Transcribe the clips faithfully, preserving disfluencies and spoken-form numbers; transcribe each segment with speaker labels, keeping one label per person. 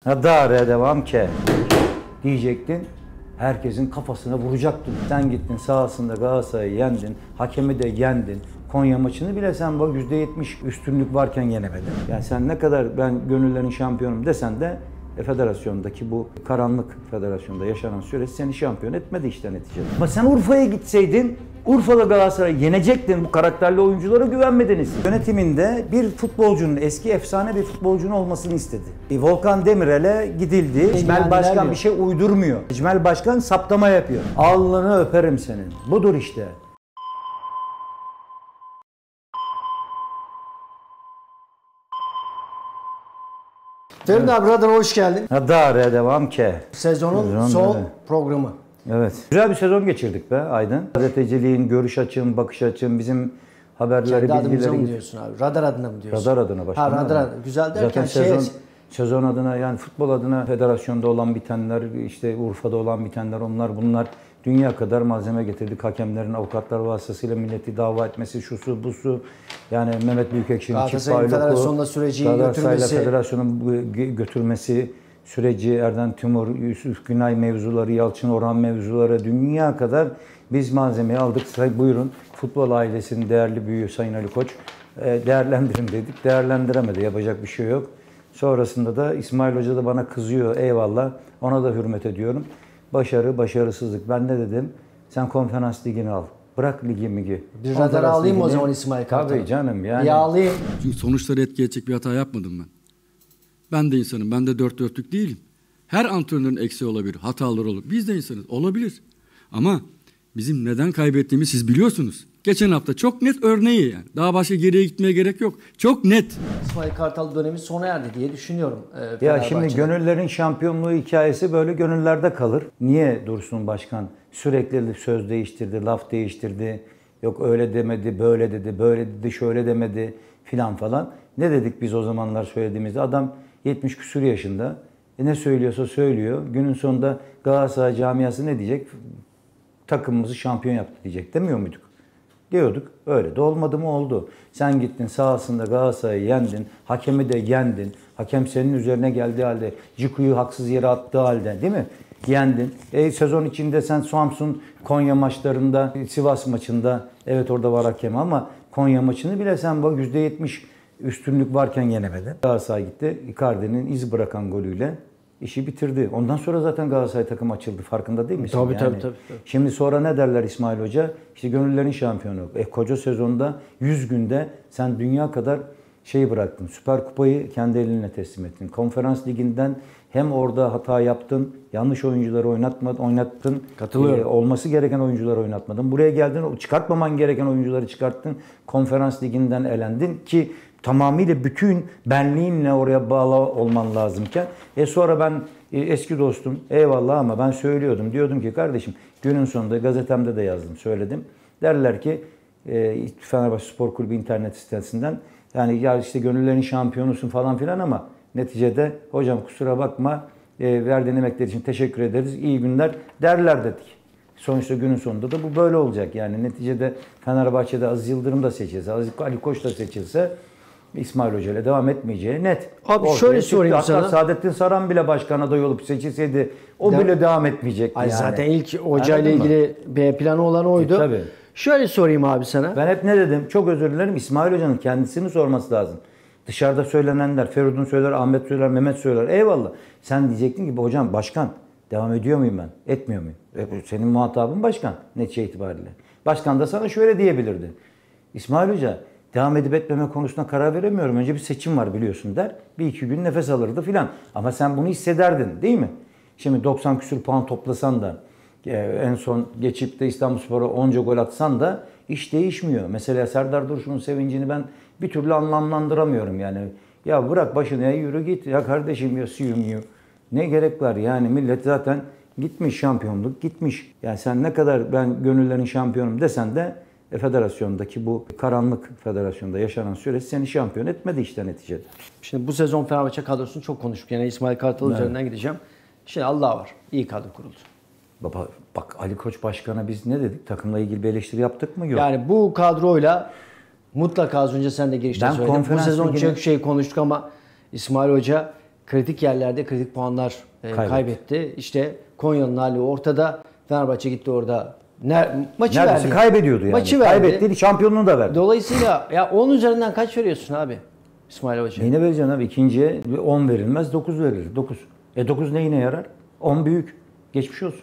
Speaker 1: Ha dare devam ke diyecektin. Herkesin kafasına vuracaktın. Sen gittin sahasında Galatasaray'ı yendin. Hakemi de yendin. Konya maçını bile sen bak yüzde yetmiş üstünlük varken yenemedin. Yani sen ne kadar ben gönüllerin şampiyonum desen de e, federasyondaki bu karanlık federasyonda yaşanan süreç seni şampiyon etmedi işte neticede. Ama sen Urfa'ya gitseydin Urfa'da Galatasaray'ı yenecektin. Bu karakterli oyunculara güvenmediniz. Yönetiminde bir futbolcunun, eski efsane bir futbolcunun olmasını istedi. E, Volkan Demirel'e gidildi. Ecmel Başkan bir şey uydurmuyor. Ecmel Başkan saptama yapıyor. Alnını öperim senin. Budur işte.
Speaker 2: Feridun abi radyoya hoş geldin.
Speaker 1: Ha dare devam ke.
Speaker 2: Sezonun
Speaker 1: Sezon
Speaker 2: son
Speaker 1: öyle.
Speaker 2: programı.
Speaker 1: Evet. Güzel bir sezon geçirdik be Aydın. Gazeteciliğin, görüş açım, bakış açım, bizim haberleri,
Speaker 2: Kendi adımıza mı
Speaker 1: bilgileri...
Speaker 2: diyorsun abi? Radar adına mı diyorsun?
Speaker 1: Radar adına başkanım.
Speaker 2: Ha radar adına. Güzel derken
Speaker 1: Zaten
Speaker 2: şey...
Speaker 1: sezon, sezon adına yani futbol adına federasyonda olan bitenler, işte Urfa'da olan bitenler onlar bunlar dünya kadar malzeme getirdik. Hakemlerin avukatlar vasıtasıyla milleti dava etmesi, şusu busu. Yani Mehmet Büyükekşi'nin çift bayloku,
Speaker 2: federasyonda süreci götürmesi,
Speaker 1: federasyonun götürmesi, süreci, Erden Timur, Yusuf Günay mevzuları, Yalçın Orhan mevzuları dünya kadar biz malzemeyi aldık. Buyurun futbol ailesinin değerli büyüğü Sayın Ali Koç değerlendirin dedik. Değerlendiremedi. Yapacak bir şey yok. Sonrasında da İsmail Hoca da bana kızıyor. Eyvallah. Ona da hürmet ediyorum. Başarı, başarısızlık. Ben ne dedim? Sen konferans ligini al. Bırak ligi migi.
Speaker 2: Bir radar alayım o zaman İsmail Kartal.
Speaker 1: Tabii canım yani.
Speaker 2: Bir alayım.
Speaker 3: Çünkü sonuçları etki edecek bir hata yapmadım ben. Ben de insanım. Ben de dört dörtlük değilim. Her antrenörün eksiği olabilir. Hataları olur. Biz de insanız. Olabilir. Ama bizim neden kaybettiğimizi siz biliyorsunuz. Geçen hafta çok net örneği yani. Daha başka geriye gitmeye gerek yok. Çok net.
Speaker 2: İsmail Kartal dönemi sona erdi diye düşünüyorum. E,
Speaker 1: ya şimdi gönüllerin şampiyonluğu hikayesi böyle gönüllerde kalır. Niye Dursun Başkan sürekli söz değiştirdi, laf değiştirdi. Yok öyle demedi, böyle dedi, böyle dedi, şöyle demedi filan falan. Ne dedik biz o zamanlar söylediğimizde? Adam yetmiş küsur yaşında. E ne söylüyorsa söylüyor. Günün sonunda Galatasaray camiası ne diyecek? Takımımızı şampiyon yaptı diyecek demiyor muyduk? Diyorduk. Öyle de olmadı mı oldu. Sen gittin sahasında Galatasaray'ı yendin. Hakemi de yendin. Hakem senin üzerine geldiği halde, Ciku'yu haksız yere attığı halde değil mi? Yendin. E, sezon içinde sen Samsun, Konya maçlarında, Sivas maçında evet orada var hakem ama Konya maçını bile sen bak yüzde yetmiş üstünlük varken yenemedin. Galatasaray gitti. Icardi'nin iz bırakan golüyle işi bitirdi. Ondan sonra zaten Galatasaray takım açıldı. Farkında değil misin?
Speaker 2: Tabii,
Speaker 1: yani?
Speaker 2: tabii tabii tabii.
Speaker 1: Şimdi sonra ne derler İsmail Hoca? İşte gönüllerin şampiyonu. E, koca sezonda yüz günde sen dünya kadar şeyi bıraktın. Süper Kupayı kendi eline teslim ettin. Konferans liginden hem orada hata yaptın, yanlış oyuncuları oynatmadın, oynattın.
Speaker 2: Katılıyorum.
Speaker 1: E, olması gereken oyuncuları oynatmadın. Buraya geldin, çıkartmaman gereken oyuncuları çıkarttın. Konferans liginden elendin ki tamamıyla bütün benliğinle oraya bağlı olman lazımken. E sonra ben e, eski dostum eyvallah ama ben söylüyordum. Diyordum ki kardeşim günün sonunda gazetemde de yazdım, söyledim. Derler ki e, Fenerbahçe Spor Kulübü internet sitesinden yani ya işte gönüllerin şampiyonusun falan filan ama neticede hocam kusura bakma e, verdiğin emekler için teşekkür ederiz. İyi günler derler dedik. Sonuçta günün sonunda da bu böyle olacak. Yani neticede Fenerbahçe'de Aziz Yıldırım da seçilse, Ali Koç da seçilse İsmail Hoca ile devam etmeyeceği net.
Speaker 2: Abi
Speaker 1: ortaya
Speaker 2: şöyle
Speaker 1: çıktı.
Speaker 2: sorayım
Speaker 1: Hatta
Speaker 2: sana.
Speaker 1: Saadettin Saran bile başkan adayı olup seçilseydi o
Speaker 2: De-
Speaker 1: bile devam etmeyecekti
Speaker 2: Ay
Speaker 1: yani.
Speaker 2: zaten ilk hoca ile
Speaker 1: Anladın mı?
Speaker 2: ilgili B planı olan oydu.
Speaker 1: E, tabii.
Speaker 2: Şöyle sorayım abi sana.
Speaker 1: Ben hep ne dedim? Çok özür dilerim. İsmail Hoca'nın kendisini sorması lazım. Dışarıda söylenenler, Feridun söyler, Ahmet söyler, Mehmet söyler. Eyvallah. Sen diyecektin ki hocam başkan devam ediyor muyum ben? Etmiyor muyum? E, senin muhatabın başkan netice itibariyle. Başkan da sana şöyle diyebilirdi. İsmail Hoca devam edip etmeme konusunda karar veremiyorum. Önce bir seçim var biliyorsun der. Bir iki gün nefes alırdı filan. Ama sen bunu hissederdin değil mi? Şimdi doksan küsur puan toplasan da en son geçip de İstanbulspor'a onca gol atsan da iş değişmiyor. Mesela Serdar Dursun'un sevincini ben bir türlü anlamlandıramıyorum yani. Ya bırak başına ya yürü git ya kardeşim ya suyum. Ne gerek var yani millet zaten gitmiş şampiyonluk gitmiş. Yani sen ne kadar ben gönüllerin şampiyonum desen de e, federasyondaki bu karanlık federasyonda yaşanan süreç seni şampiyon etmedi işte neticede.
Speaker 2: Şimdi bu sezon Fenerbahçe kadrosunu çok konuştuk. Yani İsmail Kartal
Speaker 1: Evet.
Speaker 2: üzerinden gideceğim. Şimdi Allah var. İyi kadro kuruldu.
Speaker 1: Baba bak Ali Koç Başkan'a biz ne dedik? Takımla ilgili bir eleştiri yaptık mı? Yok.
Speaker 2: Yani bu kadroyla mutlaka az önce sen de girişte
Speaker 1: Ben
Speaker 2: söyledin. Bu
Speaker 1: konferans
Speaker 2: sezon
Speaker 1: ligini-
Speaker 2: çok şey konuştuk ama İsmail Hoca kritik yerlerde kritik puanlar e,
Speaker 1: Kaybetti.
Speaker 2: kaybetti. İşte Konya'nın hali ortada. Fenerbahçe gitti orada. Ne, maçı
Speaker 1: Neredeyse
Speaker 2: verdi.
Speaker 1: kaybediyordu yani.
Speaker 2: Maçı verdi.
Speaker 1: Kaybetti, şampiyonluğu da verdi.
Speaker 2: Dolayısıyla ya on üzerinden kaç veriyorsun abi İsmail Hoca?
Speaker 1: Neyine vereceksin abi? İkinciye on verilmez, dokuz verilir. dokuz. E dokuz neyine yarar? on büyük. Geçmiş olsun.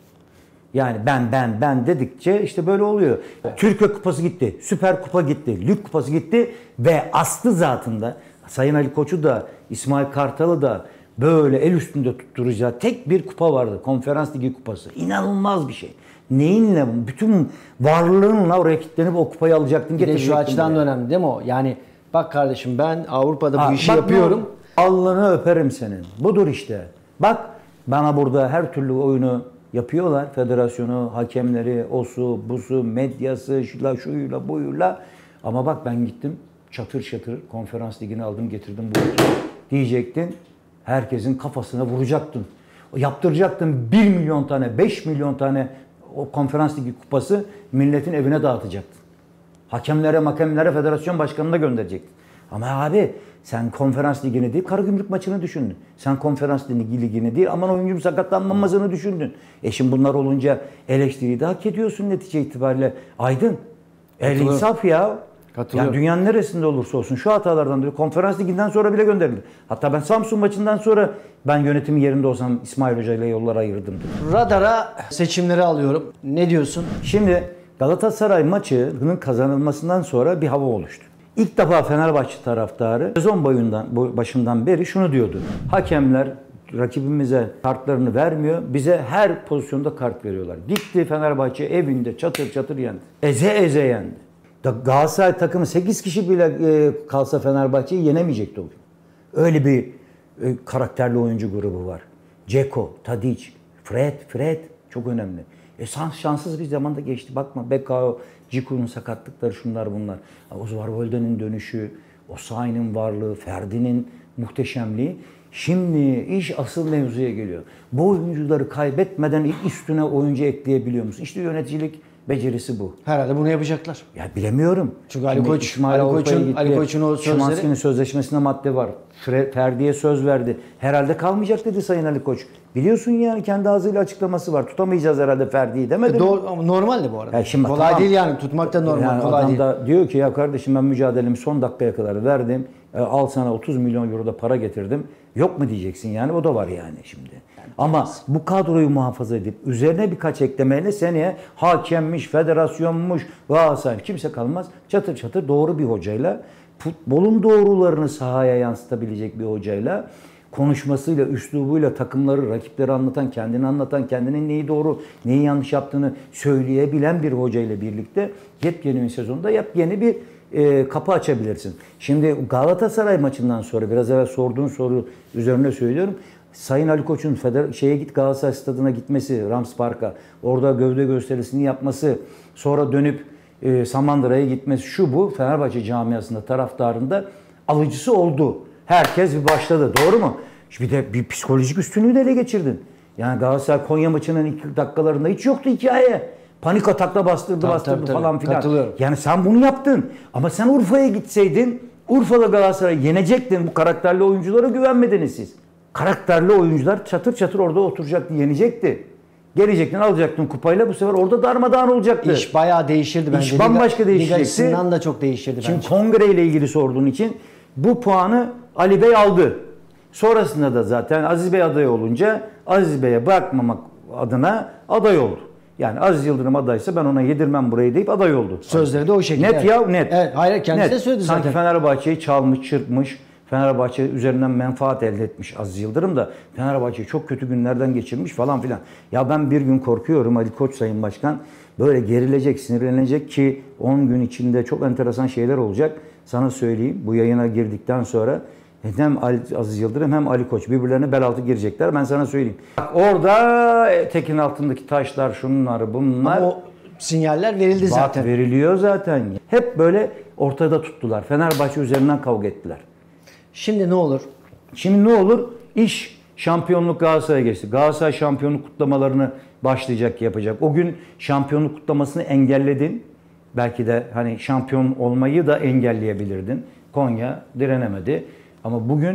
Speaker 1: Yani ben ben ben dedikçe işte böyle oluyor. Türkiye Kupası gitti, Süper Kupa gitti, Lig Kupası gitti ve aslı zatında Sayın Ali Koç'u da İsmail Kartal'ı da böyle el üstünde tutturacağı tek bir kupa vardı. Konferans Ligi Kupası. İnanılmaz bir şey. Neyinle, bütün varlığınla oraya kilitlenip o kupayı alacaktın,
Speaker 2: Bir de
Speaker 1: getirecektin
Speaker 2: şu açıdan da
Speaker 1: buraya.
Speaker 2: önemli değil mi o? Yani bak kardeşim ben Avrupa'da
Speaker 1: Ha,
Speaker 2: bu işi
Speaker 1: bak
Speaker 2: yapıyorum.
Speaker 1: ne oldu? Alnını öperim senin. Budur işte. Bak bana burada her türlü oyunu yapıyorlar. Federasyonu, hakemleri, osu, busu, medyası, şuyla, şuyla, buyla. Ama bak ben gittim çatır çatır konferans ligini aldım getirdim bu diyecektin. Herkesin kafasına vuracaktın. Yaptıracaktın bir milyon tane, beş milyon tane o konferans ligi kupası milletin evine dağıtacaktın. Hakemlere, makemlere, federasyon başkanına gönderecektin. Ama abi sen konferans ligini değil, Karagümrük maçını düşündün. Sen konferans ligi ligini değil, aman oyuncum sakatlanmamasını düşündün. E şimdi bunlar olunca eleştiriyi de hak ediyorsun netice itibariyle. Aydın, el insaf ya. Yani dünyanın neresinde olursa olsun şu hatalardan dolayı konferans liginden sonra bile gönderilir. Hatta ben Samsun maçından sonra ben yönetimin yerinde olsam İsmail Hoca ile yollar ayırdım.
Speaker 2: Radara seçimleri alıyorum. Ne diyorsun?
Speaker 1: Şimdi Galatasaray maçının kazanılmasından sonra bir hava oluştu. İlk defa Fenerbahçe taraftarı sezon boyundan, başından beri şunu diyordu. Hakemler rakibimize kartlarını vermiyor. Bize her pozisyonda kart veriyorlar. Gitti Fenerbahçe evinde çatır çatır yendi. Eze eze yendi. Galatasaray takımı sekiz kişi bile kalsa Fenerbahçe'yi yenemeyecekti o gün. Öyle bir karakterli oyuncu grubu var. Dzeko, Tadic, Fred, Fred çok önemli. E şanssız bir zamanda geçti. Bakma Bekao, Ciku'nun sakatlıkları şunlar bunlar. Ozuvarvolde'nin dönüşü, Osayi'nin varlığı, Ferdi'nin muhteşemliği. Şimdi iş asıl mevzuya geliyor. Bu oyuncuları kaybetmeden üstüne oyuncu ekleyebiliyor musun? İşte yöneticilik becerisi bu.
Speaker 2: Herhalde bunu yapacaklar.
Speaker 1: Ya bilemiyorum.
Speaker 2: Çünkü Ali Koç, Ali Koç'un, Ali Koç'un o sözleri...
Speaker 1: Szymański'nin sözleşmesinde madde var. Ferdi'ye söz verdi. Herhalde kalmayacak dedi Sayın Ali Koç. Biliyorsun yani kendi ağzıyla açıklaması var. Tutamayacağız herhalde Ferdi'yi demedi
Speaker 2: E, doğru,
Speaker 1: mi?
Speaker 2: ama normal de bu arada.
Speaker 1: Ya şimdi
Speaker 2: kolay
Speaker 1: tamam.
Speaker 2: değil yani. Tutmak da normal.
Speaker 1: Yani
Speaker 2: kolay
Speaker 1: adam
Speaker 2: değil.
Speaker 1: da diyor ki ya kardeşim ben mücadelemi son dakikaya kadar verdim. E, al sana otuz milyon euro da para getirdim. Yok mu diyeceksin yani o da var yani şimdi. Yani ama bu kadroyu muhafaza edip üzerine birkaç eklemeyle seneye hakemmiş, federasyonmuş, Galatasaray kimse kalmaz. Çatır çatır doğru bir hocayla, futbolun doğrularını sahaya yansıtabilecek bir hocayla, konuşmasıyla, üslubuyla takımları, rakipleri anlatan, kendini anlatan, kendinin neyi doğru, neyi yanlış yaptığını söyleyebilen bir hocayla birlikte yepyeni bir sezonda yepyeni bir e, kapı açabilirsin. Şimdi Galatasaray maçından sonra biraz evvel sorduğun soru üzerine söylüyorum. Sayın Ali Koç'un feder şeye git Galatasaray Stadı'na gitmesi, Rams Park'a, orada gövde gösterisini yapması, sonra dönüp e, Samandıra'ya gitmesi, şu bu Fenerbahçe camiasında, taraftarında alıcısı oldu. Herkes bir başladı. Doğru mu? Bir de bir psikolojik üstünlüğü de ele geçirdin. Yani Galatasaray Konya maçının ilk dakikalarında hiç yoktu hikaye. Panik atakla bastırdı,
Speaker 2: Tabii,
Speaker 1: bastırdı
Speaker 2: tabii, tabii.
Speaker 1: falan filan.
Speaker 2: Katılıyorum.
Speaker 1: Yani sen bunu yaptın. Ama sen Urfa'ya gitseydin, Urfa'da Galatasaray'ı yenecektin. Bu karakterli oyunculara güvenmediniz siz. Karakterli oyuncular çatır çatır orada oturacaktı, yenecekti. Gelecektin, alacaktın kupayla, bu sefer orada darmadağın olacaktı.
Speaker 2: İş bayağı değişirdi bence.
Speaker 1: İş bambaşka değişecekti.
Speaker 2: Liga açısından da çok değişirdi
Speaker 1: Şimdi
Speaker 2: bence.
Speaker 1: kongre ile ilgili sorduğun için bu puanı Ali Bey aldı. Sonrasında da zaten Aziz Bey aday olunca Aziz Bey'e bırakmamak adına aday oldu. Yani Aziz Yıldırım adaysa ben ona yedirmem burayı deyip aday oldu.
Speaker 2: Sözleri de o şekilde.
Speaker 1: Net
Speaker 2: evet.
Speaker 1: ya net.
Speaker 2: Evet, hayır kendisi
Speaker 1: net.
Speaker 2: de söyledi
Speaker 1: Sanki
Speaker 2: zaten.
Speaker 1: Fenerbahçe'yi çalmış, çırpmış. Fenerbahçe üzerinden menfaat elde etmiş Aziz Yıldırım da Fenerbahçe'yi çok kötü günlerden geçirmiş falan filan. Ya ben bir gün korkuyorum Ali Koç Sayın Başkan böyle gerilecek, sinirlenecek ki on gün içinde çok enteresan şeyler olacak. Sana söyleyeyim bu yayına girdikten sonra hem Ali, Aziz Yıldırım hem Ali Koç birbirlerine bel altı girecekler. Ben sana söyleyeyim. Bak orada tekin altındaki taşlar şunlar bunlar.
Speaker 2: Ama o sinyaller verildi
Speaker 1: Bak,
Speaker 2: zaten.
Speaker 1: veriliyor zaten. Hep böyle ortada tuttular. Fenerbahçe üzerinden kavga ettiler.
Speaker 2: Şimdi ne olur?
Speaker 1: Şimdi ne olur? İş şampiyonluk Galatasaray'a geçti. Galatasaray şampiyonluk kutlamalarını başlayacak, yapacak. O gün şampiyonluk kutlamasını engelledin. Belki de hani şampiyon olmayı da engelleyebilirdin. Konya direnemedi. Ama bugün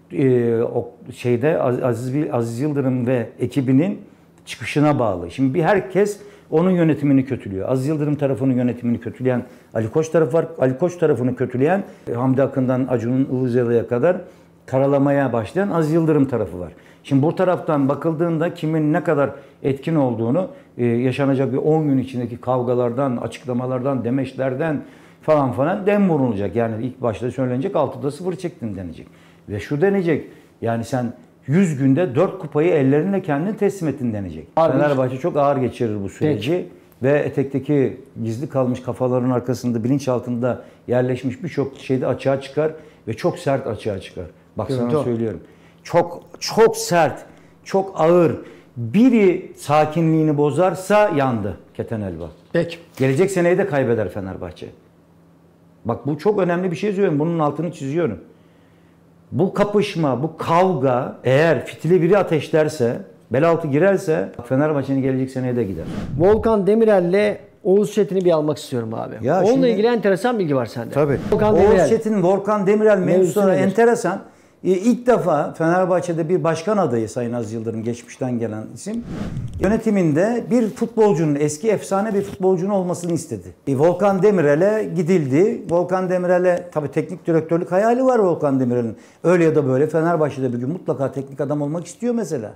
Speaker 1: e, o şeyde Aziz, Aziz Yıldırım ve ekibinin çıkışına bağlı. Şimdi bir herkes onun yönetimini kötülüyor. Aziz Yıldırım tarafının yönetimini kötüleyen Ali Koç tarafı var. Ali Koç tarafını kötüleyen Hamdi Akın'dan Acun'un Ilıcalı'ya kadar karalamaya başlayan Aziz Yıldırım tarafı var. Şimdi bu taraftan bakıldığında kimin ne kadar etkin olduğunu e, yaşanacak bir on gün içindeki kavgalardan, açıklamalardan, demeçlerden falan falan dem vurulacak. Yani ilk başta söylenecek altıda sıfır çektin denecek. Ve şu denecek, yani sen yüz günde dört kupayı ellerinle kendin teslim ettin denecek.
Speaker 2: Abi,
Speaker 1: Fenerbahçe çok ağır geçirir bu süreci. Peki. Ve etekteki gizli kalmış kafaların arkasında, bilinç altında yerleşmiş birçok şeyde açığa çıkar ve çok sert açığa çıkar. Bak sana
Speaker 2: Doğru.
Speaker 1: söylüyorum. Çok çok sert, çok ağır. Biri sakinliğini bozarsa yandı keten elba.
Speaker 2: Peki.
Speaker 1: Gelecek seneyi de kaybeder Fenerbahçe. Bak bu çok önemli bir şey söylüyorum. Bunun altını çiziyorum. Bu kapışma, bu kavga eğer fitili biri ateşlerse, bel altı girerse Fenerbahçe'nin gelecek seneye de gider.
Speaker 2: Volkan Demirel'le Oğuz Çetin'i bir almak istiyorum abi.
Speaker 1: Ya
Speaker 2: Onunla
Speaker 1: şimdi,
Speaker 2: ilgili enteresan bilgi var sende.
Speaker 1: Tabii.
Speaker 2: Volkan
Speaker 1: Oğuz
Speaker 2: Demirel.
Speaker 1: Çetin, Volkan Demirel mevzusu
Speaker 2: nedir?
Speaker 1: enteresan. İlk defa Fenerbahçe'de bir başkan adayı Sayın Aziz Yıldırım, geçmişten gelen isim, yönetiminde bir futbolcunun, eski efsane bir futbolcunun olmasını istedi. E, Volkan Demirel'e gidildi. Volkan Demirel'e tabii teknik direktörlük hayali var Volkan Demirel'in. Öyle ya da böyle Fenerbahçe'de bir gün mutlaka teknik adam olmak istiyor mesela.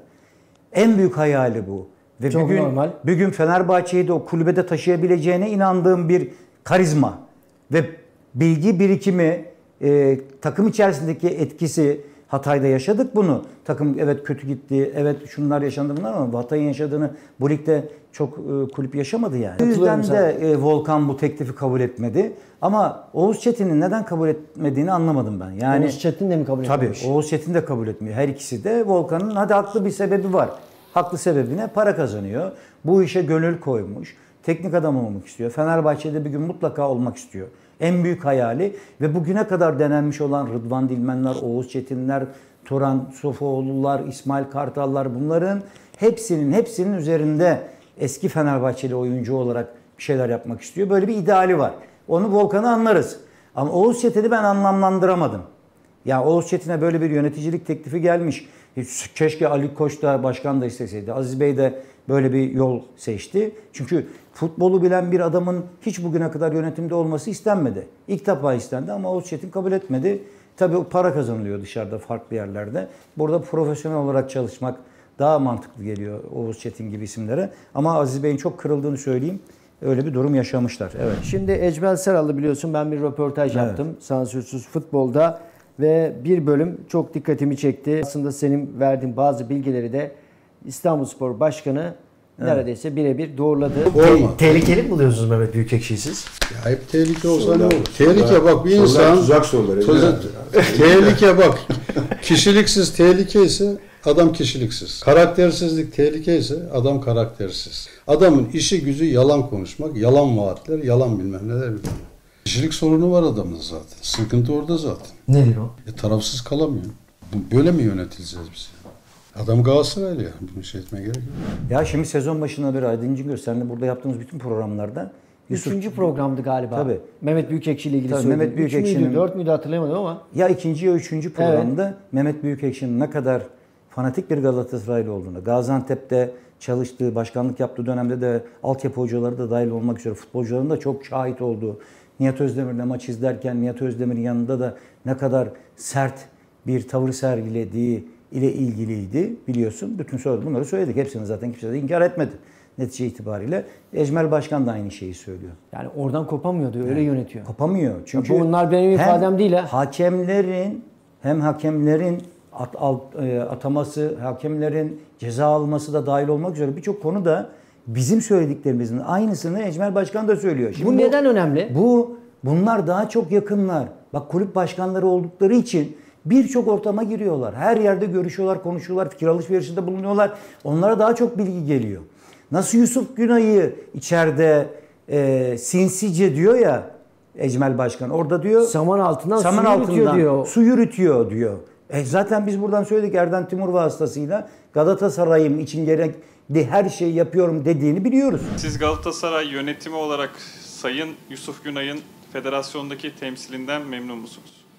Speaker 1: En büyük hayali bu. Ve
Speaker 2: Çok
Speaker 1: bir gün,
Speaker 2: normal.
Speaker 1: bir gün Fenerbahçe'yi de o kulübede taşıyabileceğine inandığım bir karizma ve bilgi birikimi, e, takım içerisindeki etkisi. Hatay'da yaşadık bunu. Takım evet kötü gitti, evet şunlar yaşandı bunlar, ama Hatay'ın yaşadığını bu ligde çok e, kulüp yaşamadı yani. O yüzden de e, Volkan bu teklifi kabul etmedi. Ama Oğuz Çetin'in neden kabul etmediğini anlamadım ben. Yani
Speaker 2: Oğuz Çetin de mi kabul etmemiş?
Speaker 1: Tabii Oğuz Çetin de kabul etmiyor. Her ikisi de. Volkan'ın hadi haklı bir sebebi var. Haklı sebebine para kazanıyor. Bu işe gönül koymuş. Teknik adam olmak istiyor. Fenerbahçe'de bir gün mutlaka olmak istiyor. En büyük hayali ve bugüne kadar denenmiş olan Rıdvan Dilmenler, Oğuz Çetinler, Turan Sofuoğlu'lar, İsmail Kartallar, bunların hepsinin hepsinin üzerinde eski Fenerbahçeli oyuncu olarak bir şeyler yapmak istiyor. Böyle bir ideali var. Onu Volkan'ı anlarız. Ama Oğuz Çetin'i ben anlamlandıramadım. Ya Oğuz Çetin'e böyle bir yöneticilik teklifi gelmiş. Keşke Ali Koç da başkan da isteseydi. Aziz Bey de böyle bir yol seçti. Çünkü futbolu bilen bir adamın hiç bugüne kadar yönetimde olması istenmedi. İlk defa istendi ama Oğuz Çetin kabul etmedi. Tabii o para kazanılıyor dışarıda, farklı yerlerde. Burada profesyonel olarak çalışmak daha mantıklı geliyor Oğuz Çetin gibi isimlere. Ama Aziz Bey'in çok kırıldığını söyleyeyim. Öyle bir durum yaşamışlar. Evet.
Speaker 2: Şimdi Ecmel Seral'ı biliyorsun, ben bir röportaj
Speaker 1: Evet.
Speaker 2: yaptım sansürsüz futbolda ve bir bölüm çok dikkatimi çekti. Aslında senin verdiğin bazı bilgileri de İstanbulspor Başkanı neredeyse birebir doğruladı.
Speaker 4: Olma.
Speaker 2: Tehlikeli mi buluyorsunuz Mehmet Büyükekşi'yi siz?
Speaker 4: Ya hep tehlike olsa ne
Speaker 5: Sorular-
Speaker 4: olur? Tehlike bak bir
Speaker 5: sorular
Speaker 4: insan
Speaker 5: tuzak soruları.
Speaker 4: Tuza- tehlike bak. Kişiliksiz tehlike ise adam kişiliksiz. Karaktersizlik tehlike ise adam karaktersiz. Adamın işi gücü yalan konuşmak, yalan vaatler, yalan bilmem neler bilmem. Kişilik sorunu var adamın zaten. Sıkıntı orada zaten.
Speaker 2: Nedir o?
Speaker 4: E, tarafsız kalamıyor. Bu- Böyle mi yönetileceğiz biz? Adam Galatasaraylı ya. Bunu şey etmeye gerek yok.
Speaker 1: Ya şimdi sezon başına bir Aydın Cingöz, seninle burada yaptığımız bütün programlarda Yusuf,
Speaker 2: Üçüncü programdı galiba.
Speaker 1: Tabii.
Speaker 2: Mehmet Büyükekşi ile ilgili
Speaker 1: Tabii,
Speaker 2: söyledim.
Speaker 1: Mehmet
Speaker 2: Üç müydü,
Speaker 1: Büyükekşi'nin-
Speaker 2: dört müydü hatırlayamadım ama.
Speaker 1: ya ikinci ya üçüncü programda Mehmet Büyükekşi'nin ne kadar fanatik bir Galatasaraylı olduğunu, Gaziantep'te çalıştığı, başkanlık yaptığı dönemde de altyapı hocaları da dahil olmak üzere futbolcuların da çok şahit olduğu, Nihat Özdemir'le maç izlerken Nihat Özdemir'in yanında da ne kadar sert bir tavır sergilediği ile ilgiliydi biliyorsun. Bütün soruları bunları söyledik. Hepsini zaten kimse de inkar etmedi netice itibariyle. Ecmel Başkan da aynı şeyi söylüyor.
Speaker 2: Yani oradan kopamıyor diyor, öyle yönetiyor.
Speaker 1: Kopamıyor. Çünkü
Speaker 2: Ya bunlar benim
Speaker 1: hem
Speaker 2: ifadem değil ha.
Speaker 1: Hakemlerin hem hakemlerin at, alt, e, ataması, hakemlerin ceza alması da dahil olmak üzere birçok konuda bizim söylediklerimizin aynısını Ecmel Başkan da söylüyor. Şimdi
Speaker 2: Bu neden önemli?
Speaker 1: Bu bunlar daha çok yakınlar. Bak kulüp başkanları oldukları için birçok ortama giriyorlar. Her yerde görüşüyorlar, konuşuyorlar, fikir alışverişinde bulunuyorlar. Onlara daha çok bilgi geliyor. Nasıl Yusuf Günay'ı içeride e, sinsice diyor ya Ecmel Başkan. Orada diyor
Speaker 2: Saman altından
Speaker 1: saman
Speaker 2: su
Speaker 1: altından
Speaker 2: yürütüyor diyor.
Speaker 1: su yürütüyor diyor. E zaten biz buradan söyledik, Erden Timur vasıtasıyla Galatasaray'ım için gerekli her şeyi yapıyorum dediğini biliyoruz.
Speaker 6: Siz Galatasaray yönetimi olarak Sayın Yusuf Günay'ın federasyondaki temsilinden memnun musunuz?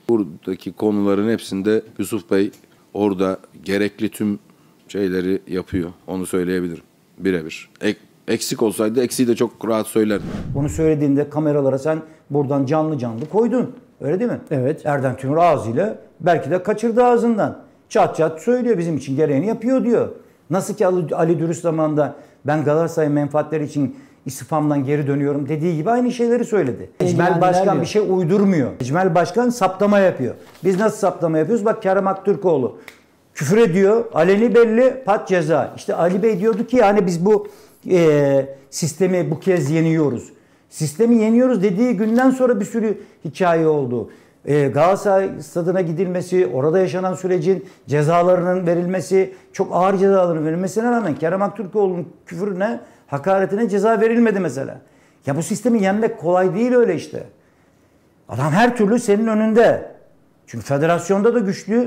Speaker 5: Buradaki konuların hepsinde Yusuf Bey orada gerekli tüm şeyleri yapıyor. Onu söyleyebilirim. Birebir. Ek, eksik olsaydı eksiği de çok rahat söylerdim.
Speaker 1: Bunu söylediğinde kameralara sen buradan canlı canlı koydun. Öyle değil mi?
Speaker 2: Evet.
Speaker 1: Erden Tümür ağzıyla belki de kaçırdı ağzından. Çat çat söylüyor, bizim için gereğini yapıyor diyor. Nasıl ki Ali, Ali Dürüst zamanında ben Galatasaray menfaatleri için istifamdan geri dönüyorum dediği gibi aynı şeyleri söyledi. Ecmel Başkan bir şey uydurmuyor. Ecmel Başkan saptama yapıyor. Biz nasıl saptama yapıyoruz? Bak Kerem Aktürkoğlu küfür ediyor. Aleni belli, pat ceza. İşte Ali Bey diyordu ki hani biz bu e, sistemi bu kez yeniyoruz. Sistemi yeniyoruz dediği günden sonra bir sürü hikaye oldu. E, Galatasaray stadına gidilmesi, orada yaşanan sürecin cezalarının verilmesi, çok ağır cezaların verilmesine rağmen Kerem Aktürkoğlu'nun küfürüne, hakaretine ceza verilmedi mesela. Ya bu sistemi yenmek kolay değil öyle işte. Adam her türlü senin önünde. Çünkü federasyonda da güçlü.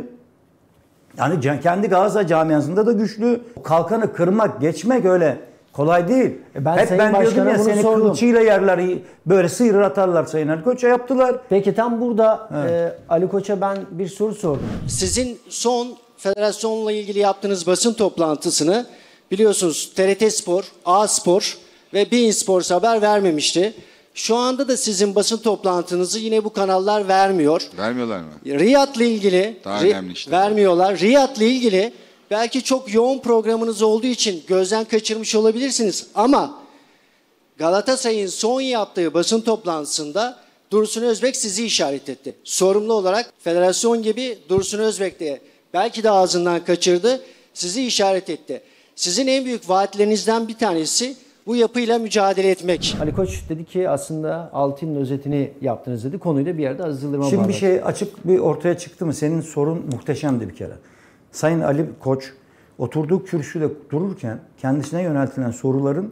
Speaker 1: Yani kendi Galatasaray camiasında da güçlü. Kalkanı kırmak, geçmek öyle kolay değil.
Speaker 2: E ben
Speaker 1: Hep
Speaker 2: Sayın
Speaker 1: ben diyordum
Speaker 2: Başkan'a
Speaker 1: ya
Speaker 2: bunu
Speaker 1: seni
Speaker 2: sordum.
Speaker 1: kılçıyla yerler, böyle sıyırır atarlar Sayın Ali Koç'a yaptılar.
Speaker 2: Peki tam burada e, Ali Koç'a ben bir soru sordum.
Speaker 6: Sizin son federasyonla ilgili yaptığınız basın toplantısını biliyorsunuz T R T Spor, A Spor ve Bein Sports haber vermemişti. Şu anda da sizin basın toplantınızı yine bu kanallar vermiyor.
Speaker 7: Vermiyorlar mı?
Speaker 6: Riyad'la ilgili
Speaker 7: Daha
Speaker 6: Ri-
Speaker 7: önemli işte.
Speaker 6: vermiyorlar. Riyad'la ilgili belki çok yoğun programınız olduğu için gözden kaçırmış olabilirsiniz ama Galatasaray'ın son yaptığı basın toplantısında Dursun Özbek sizi işaret etti. Sorumlu olarak federasyon gibi Dursun Özbek de belki de ağzından kaçırdı, sizi işaret etti. Sizin en büyük vaatlerinizden bir tanesi bu yapıyla mücadele etmek.
Speaker 2: Ali Koç dedi ki aslında altı yılın özetini yaptınız dedi. Konuyu da bir yerde Aziz Yıldırım'a
Speaker 1: Şimdi
Speaker 2: bağladı.
Speaker 1: bir şey açık bir ortaya çıktı mı? Senin sorun muhteşemdi bir kere. Sayın Ali Koç oturduğu kürsüde dururken kendisine yöneltilen soruların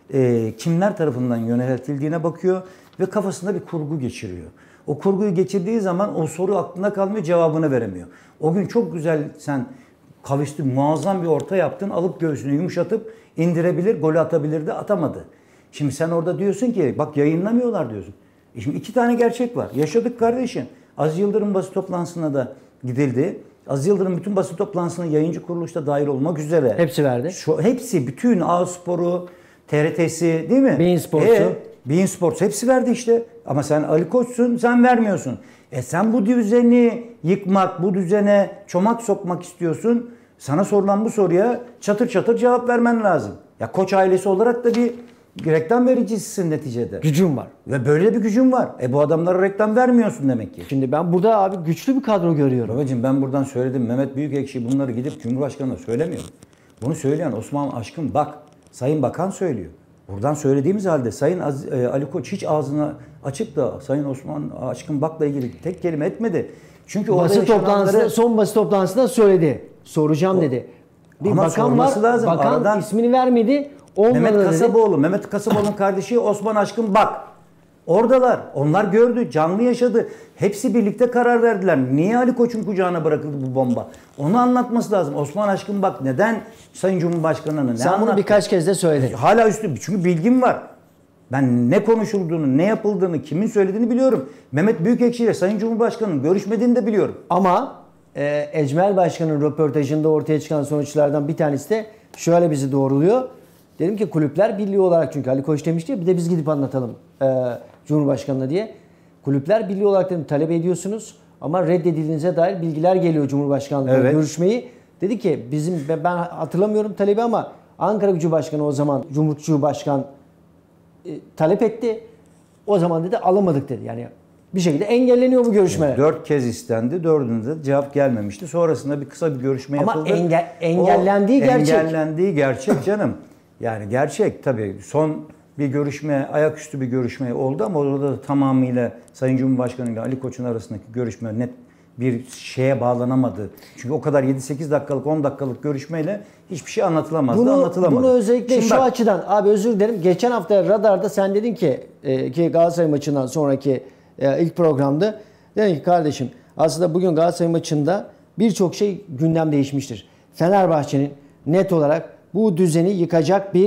Speaker 1: e, kimler tarafından yöneltildiğine bakıyor ve kafasında bir kurgu geçiriyor. O kurguyu geçirdiği zaman o soru aklında kalmıyor, cevabını veremiyor. O gün çok güzel sen kavisli muazzam bir orta yaptın, alıp göğsünü yumuşatıp indirebilir, golü atabilirdi, atamadı. Şimdi sen orada diyorsun ki bak yayınlamıyorlar diyorsun. E şimdi iki tane gerçek var. Yaşadık kardeşim. Aziz Yıldırım basın toplantısına da gidildi. Aziz Yıldırım bütün basın toplantısına yayıncı kuruluşta dahil olmak üzere.
Speaker 2: Hepsi verdi.
Speaker 1: Şu, hepsi, bütün A Spor'u, T R T'si değil mi?
Speaker 2: Bein Sports'u.
Speaker 1: E, Bein Sports hepsi verdi işte. Ama sen Ali Koç'sun, sen vermiyorsun. E sen bu düzeni yıkmak, bu düzene çomak sokmak istiyorsun. Sana sorulan bu soruya çatır çatır cevap vermen lazım. Ya Koç ailesi olarak da bir reklam vericisisin neticede.
Speaker 2: Gücüm var.
Speaker 1: Ve böyle bir gücün var. E bu adamlara reklam vermiyorsun demek ki.
Speaker 2: Şimdi ben burada abi güçlü bir kadro görüyorum.
Speaker 1: Babacığım ben buradan söyledim. Mehmet Büyükekşi bunları gidip Cumhurbaşkanı'na söylemiyor. Bunu söyleyen Osman Aşkın bak. Sayın Bakan söylüyor. Buradan söylediğimiz halde Sayın Az- e, Ali Koç hiç ağzını açıp da Sayın Osman Aşkın Bak'la ilgili tek kelime etmedi. Çünkü orada
Speaker 2: Basın toplantısında,
Speaker 1: yaşananları-
Speaker 2: son basın toplantısında söyledi. Soracağım dedi. Bir
Speaker 1: Ama
Speaker 2: bakan var.
Speaker 1: sorması lazım.
Speaker 2: Bakan
Speaker 1: Aradan-
Speaker 2: ismini vermedi. Olmadı
Speaker 1: Mehmet
Speaker 2: dedi.
Speaker 1: Kasaboğlu, Mehmet Kasaboğlu'nun kardeşi Osman Aşkın Bak. Oradalar. Onlar gördü, canlı yaşadı. Hepsi birlikte karar verdiler. Niye Ali Koç'un kucağına bırakıldı bu bomba? Onu anlatması lazım. Osman Aşkın Bak neden Sayın Cumhurbaşkanı'na ne
Speaker 2: Sen bunu
Speaker 1: anlattı?
Speaker 2: birkaç kez de söyledin.
Speaker 1: Hala üstü. Çünkü bilgim var. Ben ne konuşulduğunu, ne yapıldığını, kimin söylediğini biliyorum. Mehmet Büyükekşi ile Sayın Cumhurbaşkanı'nın görüşmediğini de biliyorum.
Speaker 2: Ama e, Ecmel Başkan'ın röportajında ortaya çıkan sonuçlardan bir tanesi de şöyle bizi doğruluyor. Dedim ki Kulüpler Birliği olarak, çünkü Ali Koç demişti ya, bir de biz gidip anlatalım e, Cumhurbaşkanı'na diye. Kulüpler Birliği olarak dedim talep ediyorsunuz ama reddedildiğinize dair bilgiler geliyor Cumhurbaşkanlığı'na
Speaker 1: Evet. görüşmeyi.
Speaker 2: Dedi ki bizim, ben hatırlamıyorum talebi ama Ankara Gücü Başkanı o zaman Cumhurbaşkanı Başkan e, talep etti. O zaman dedi alamadık dedi. Yani bir şekilde engelleniyor bu görüşmeler.
Speaker 1: Dört kez istendi. Dördünde de cevap gelmemişti. Sonrasında bir kısa bir görüşme
Speaker 2: Ama
Speaker 1: yapıldı.
Speaker 2: enge- engellendiği
Speaker 1: O
Speaker 2: gerçek.
Speaker 1: Engellendiği gerçek canım. Yani gerçek tabii. Son bir görüşme, ayaküstü bir görüşme oldu ama orada da tamamıyla Sayın Cumhurbaşkanı ile Ali Koç'un arasındaki görüşme net bir şeye bağlanamadı. Çünkü o kadar yedi sekiz dakikalık, on dakikalık görüşmeyle hiçbir şey anlatılamazdı,
Speaker 2: Bunu,
Speaker 1: anlatılamadı.
Speaker 2: bunu özellikle
Speaker 1: Şimdi
Speaker 2: şu
Speaker 1: bak,
Speaker 2: açıdan, abi özür dilerim. Geçen hafta Radar'da sen dedin ki, e, ki Galatasaray maçından sonraki e, ilk programda dedin ki kardeşim aslında bugün Galatasaray maçında birçok şey gündem değişmiştir. Fenerbahçe'nin net olarak bu düzeni yıkacak bir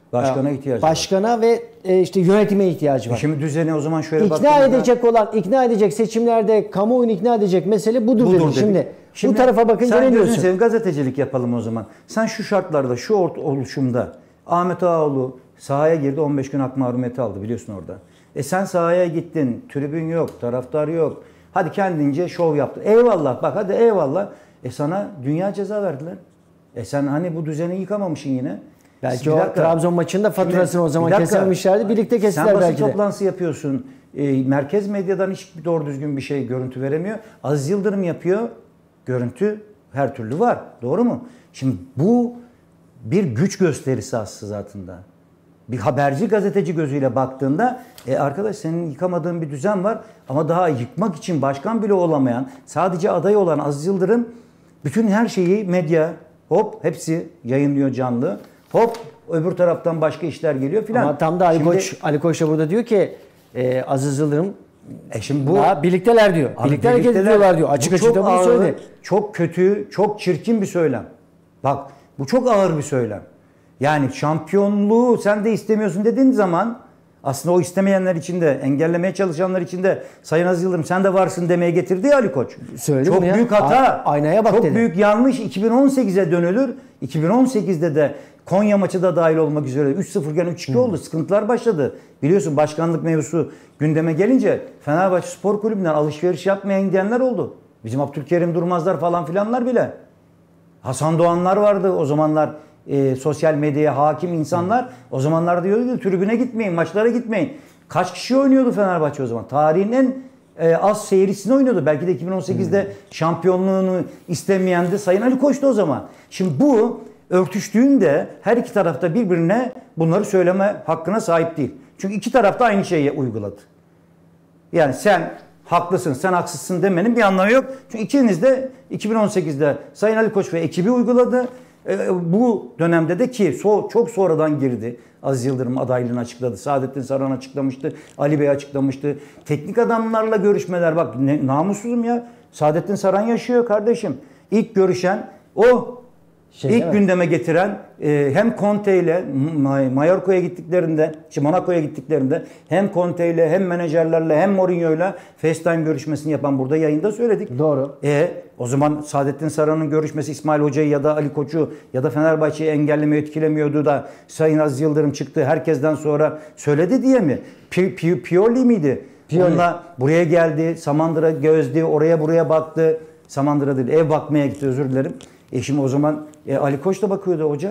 Speaker 1: Başkana ihtiyacı var.
Speaker 2: Başkana ve e, işte yönetime ihtiyacı var.
Speaker 1: Şimdi düzeni o zaman şöyle
Speaker 2: İkna
Speaker 1: baktığımızda-
Speaker 2: edecek olan, ikna edecek seçimlerde kamuoyunu ikna edecek mesele budur,
Speaker 1: Budur
Speaker 2: dedi.
Speaker 1: dedi.
Speaker 2: Şimdi,
Speaker 1: Şimdi
Speaker 2: bu tarafa bakınca
Speaker 1: sen
Speaker 2: ne
Speaker 1: gözünü
Speaker 2: diyorsun?
Speaker 1: seveyim, gazetecilik yapalım o zaman. Sen şu şartlarda, şu ort- oluşumda Ahmet Ağaoğlu sahaya girdi, on beş gün hak mahrumiyeti aldı biliyorsun orada. E sen sahaya gittin, tribün yok, taraftar yok. Hadi kendince şov yaptın. Eyvallah bak hadi eyvallah. E sana dünya ceza verdiler. E sen hani bu düzeni yıkamamışsın yine.
Speaker 2: Belki
Speaker 1: Bir
Speaker 2: o
Speaker 1: dakika.
Speaker 2: Trabzon maçında faturasını
Speaker 1: Şimdi,
Speaker 2: o zaman
Speaker 1: bir dakika.
Speaker 2: kesememişlerdi. Birlikte kestiler
Speaker 1: Sen basın
Speaker 2: belki de.
Speaker 1: toplantısı yapıyorsun. E, merkez medyadan hiç doğru düzgün bir şey, görüntü veremiyor. Aziz Yıldırım yapıyor. Görüntü her türlü var. Doğru mu? Şimdi bu bir güç gösterisi aslında zatında. Bir haberci gazeteci gözüyle baktığında e arkadaş senin yıkamadığın bir düzen var ama daha yıkmak için başkan bile olamayan, sadece aday olan Aziz Yıldırım bütün her şeyi medya hop hepsi yayınlıyor canlı. Hop öbür taraftan başka işler geliyor filan.
Speaker 2: Ama tam da Ali
Speaker 1: Şimdi-
Speaker 2: Koç, Ali Koç da burada diyor ki e, Aziz Yıldırım
Speaker 1: E şimdi bu
Speaker 2: daha birlikteler diyor.
Speaker 1: Abi
Speaker 2: birlikte hareket
Speaker 1: birlikteler-
Speaker 2: ediyorlar diyor. Açık
Speaker 1: bu
Speaker 2: açık
Speaker 1: çok
Speaker 2: da bunu
Speaker 1: ağır,
Speaker 2: söyledi.
Speaker 1: çok kötü, çok çirkin bir söylem. Bak bu çok ağır bir söylem. Yani şampiyonluğu sen de istemiyorsun dediğin zaman aslında o istemeyenler için de engellemeye çalışanlar için de Sayın Aziz Yıldırım sen de varsın demeye getirdi ya Ali Koç.
Speaker 2: Söyledim
Speaker 1: çok
Speaker 2: mi ya?
Speaker 1: büyük hata.
Speaker 2: A- aynaya bak
Speaker 1: çok
Speaker 2: dedi.
Speaker 1: büyük yanlış. iki bin on sekize dönülür. iki bin on sekizde de Konya maçı da dahil olmak üzere üç sıfır iken üç iki oldu. Sıkıntılar başladı. Biliyorsun başkanlık mevzusu gündeme gelince Fenerbahçe Spor Kulübü'nden alışveriş yapmayan diyenler oldu. Bizim Abdülkerim Durmazlar falan filanlar bile. Hasan Doğanlar vardı o zamanlar e, sosyal medyaya hakim insanlar. O zamanlar diyordu ki tribüne gitmeyin, maçlara gitmeyin. Kaç kişi oynuyordu Fenerbahçe o zaman? Tarihin en e, az seyircisini oynuyordu. Belki de iki bin on sekizde şampiyonluğunu istemeyen de Sayın Ali Koç'tu o zaman. Şimdi bu örtüştüğünde her iki tarafta birbirine bunları söyleme hakkına sahip değil. Çünkü iki taraf da aynı şeyi uyguladı. Yani sen haklısın, sen haksızsın demenin bir anlamı yok. Çünkü ikiniz de iki bin on sekizde Sayın Ali Koç ve ekibi uyguladı. Ee, bu dönemde de ki so çok sonradan girdi. Aziz Yıldırım adaylığını açıkladı. Saadettin Saran açıklamıştı. Ali Bey açıklamıştı. Teknik adamlarla görüşmeler. Bak ne, namussuzum ya. Saadettin Saran yaşıyor kardeşim. İlk görüşen o.
Speaker 2: Şey,
Speaker 1: İlk
Speaker 2: evet.
Speaker 1: gündeme getiren e, hem Conte ile Ma- Mallorca'ya gittiklerinde, işte Monaco'ya gittiklerinde hem Conte ile hem menajerlerle hem Mourinho ile FaceTime görüşmesini yapan burada yayında söyledik.
Speaker 2: Doğru.
Speaker 1: E o zaman Saadettin Saran'ın görüşmesi İsmail Hoca'yı ya da Ali Koç'u ya da Fenerbahçe'yi engellemiyor, etkilemiyordu da Sayın Aziz Yıldırım çıktı herkesten sonra söyledi diye mi? Pi, Pi, Pioli miydi?
Speaker 2: Pioli.
Speaker 1: Onunla buraya geldi, Samandıra gözdi, oraya buraya baktı. Samandıra değil, ev bakmaya gitti özür dilerim. E şimdi o zaman e, Ali Koç da bakıyordu hoca.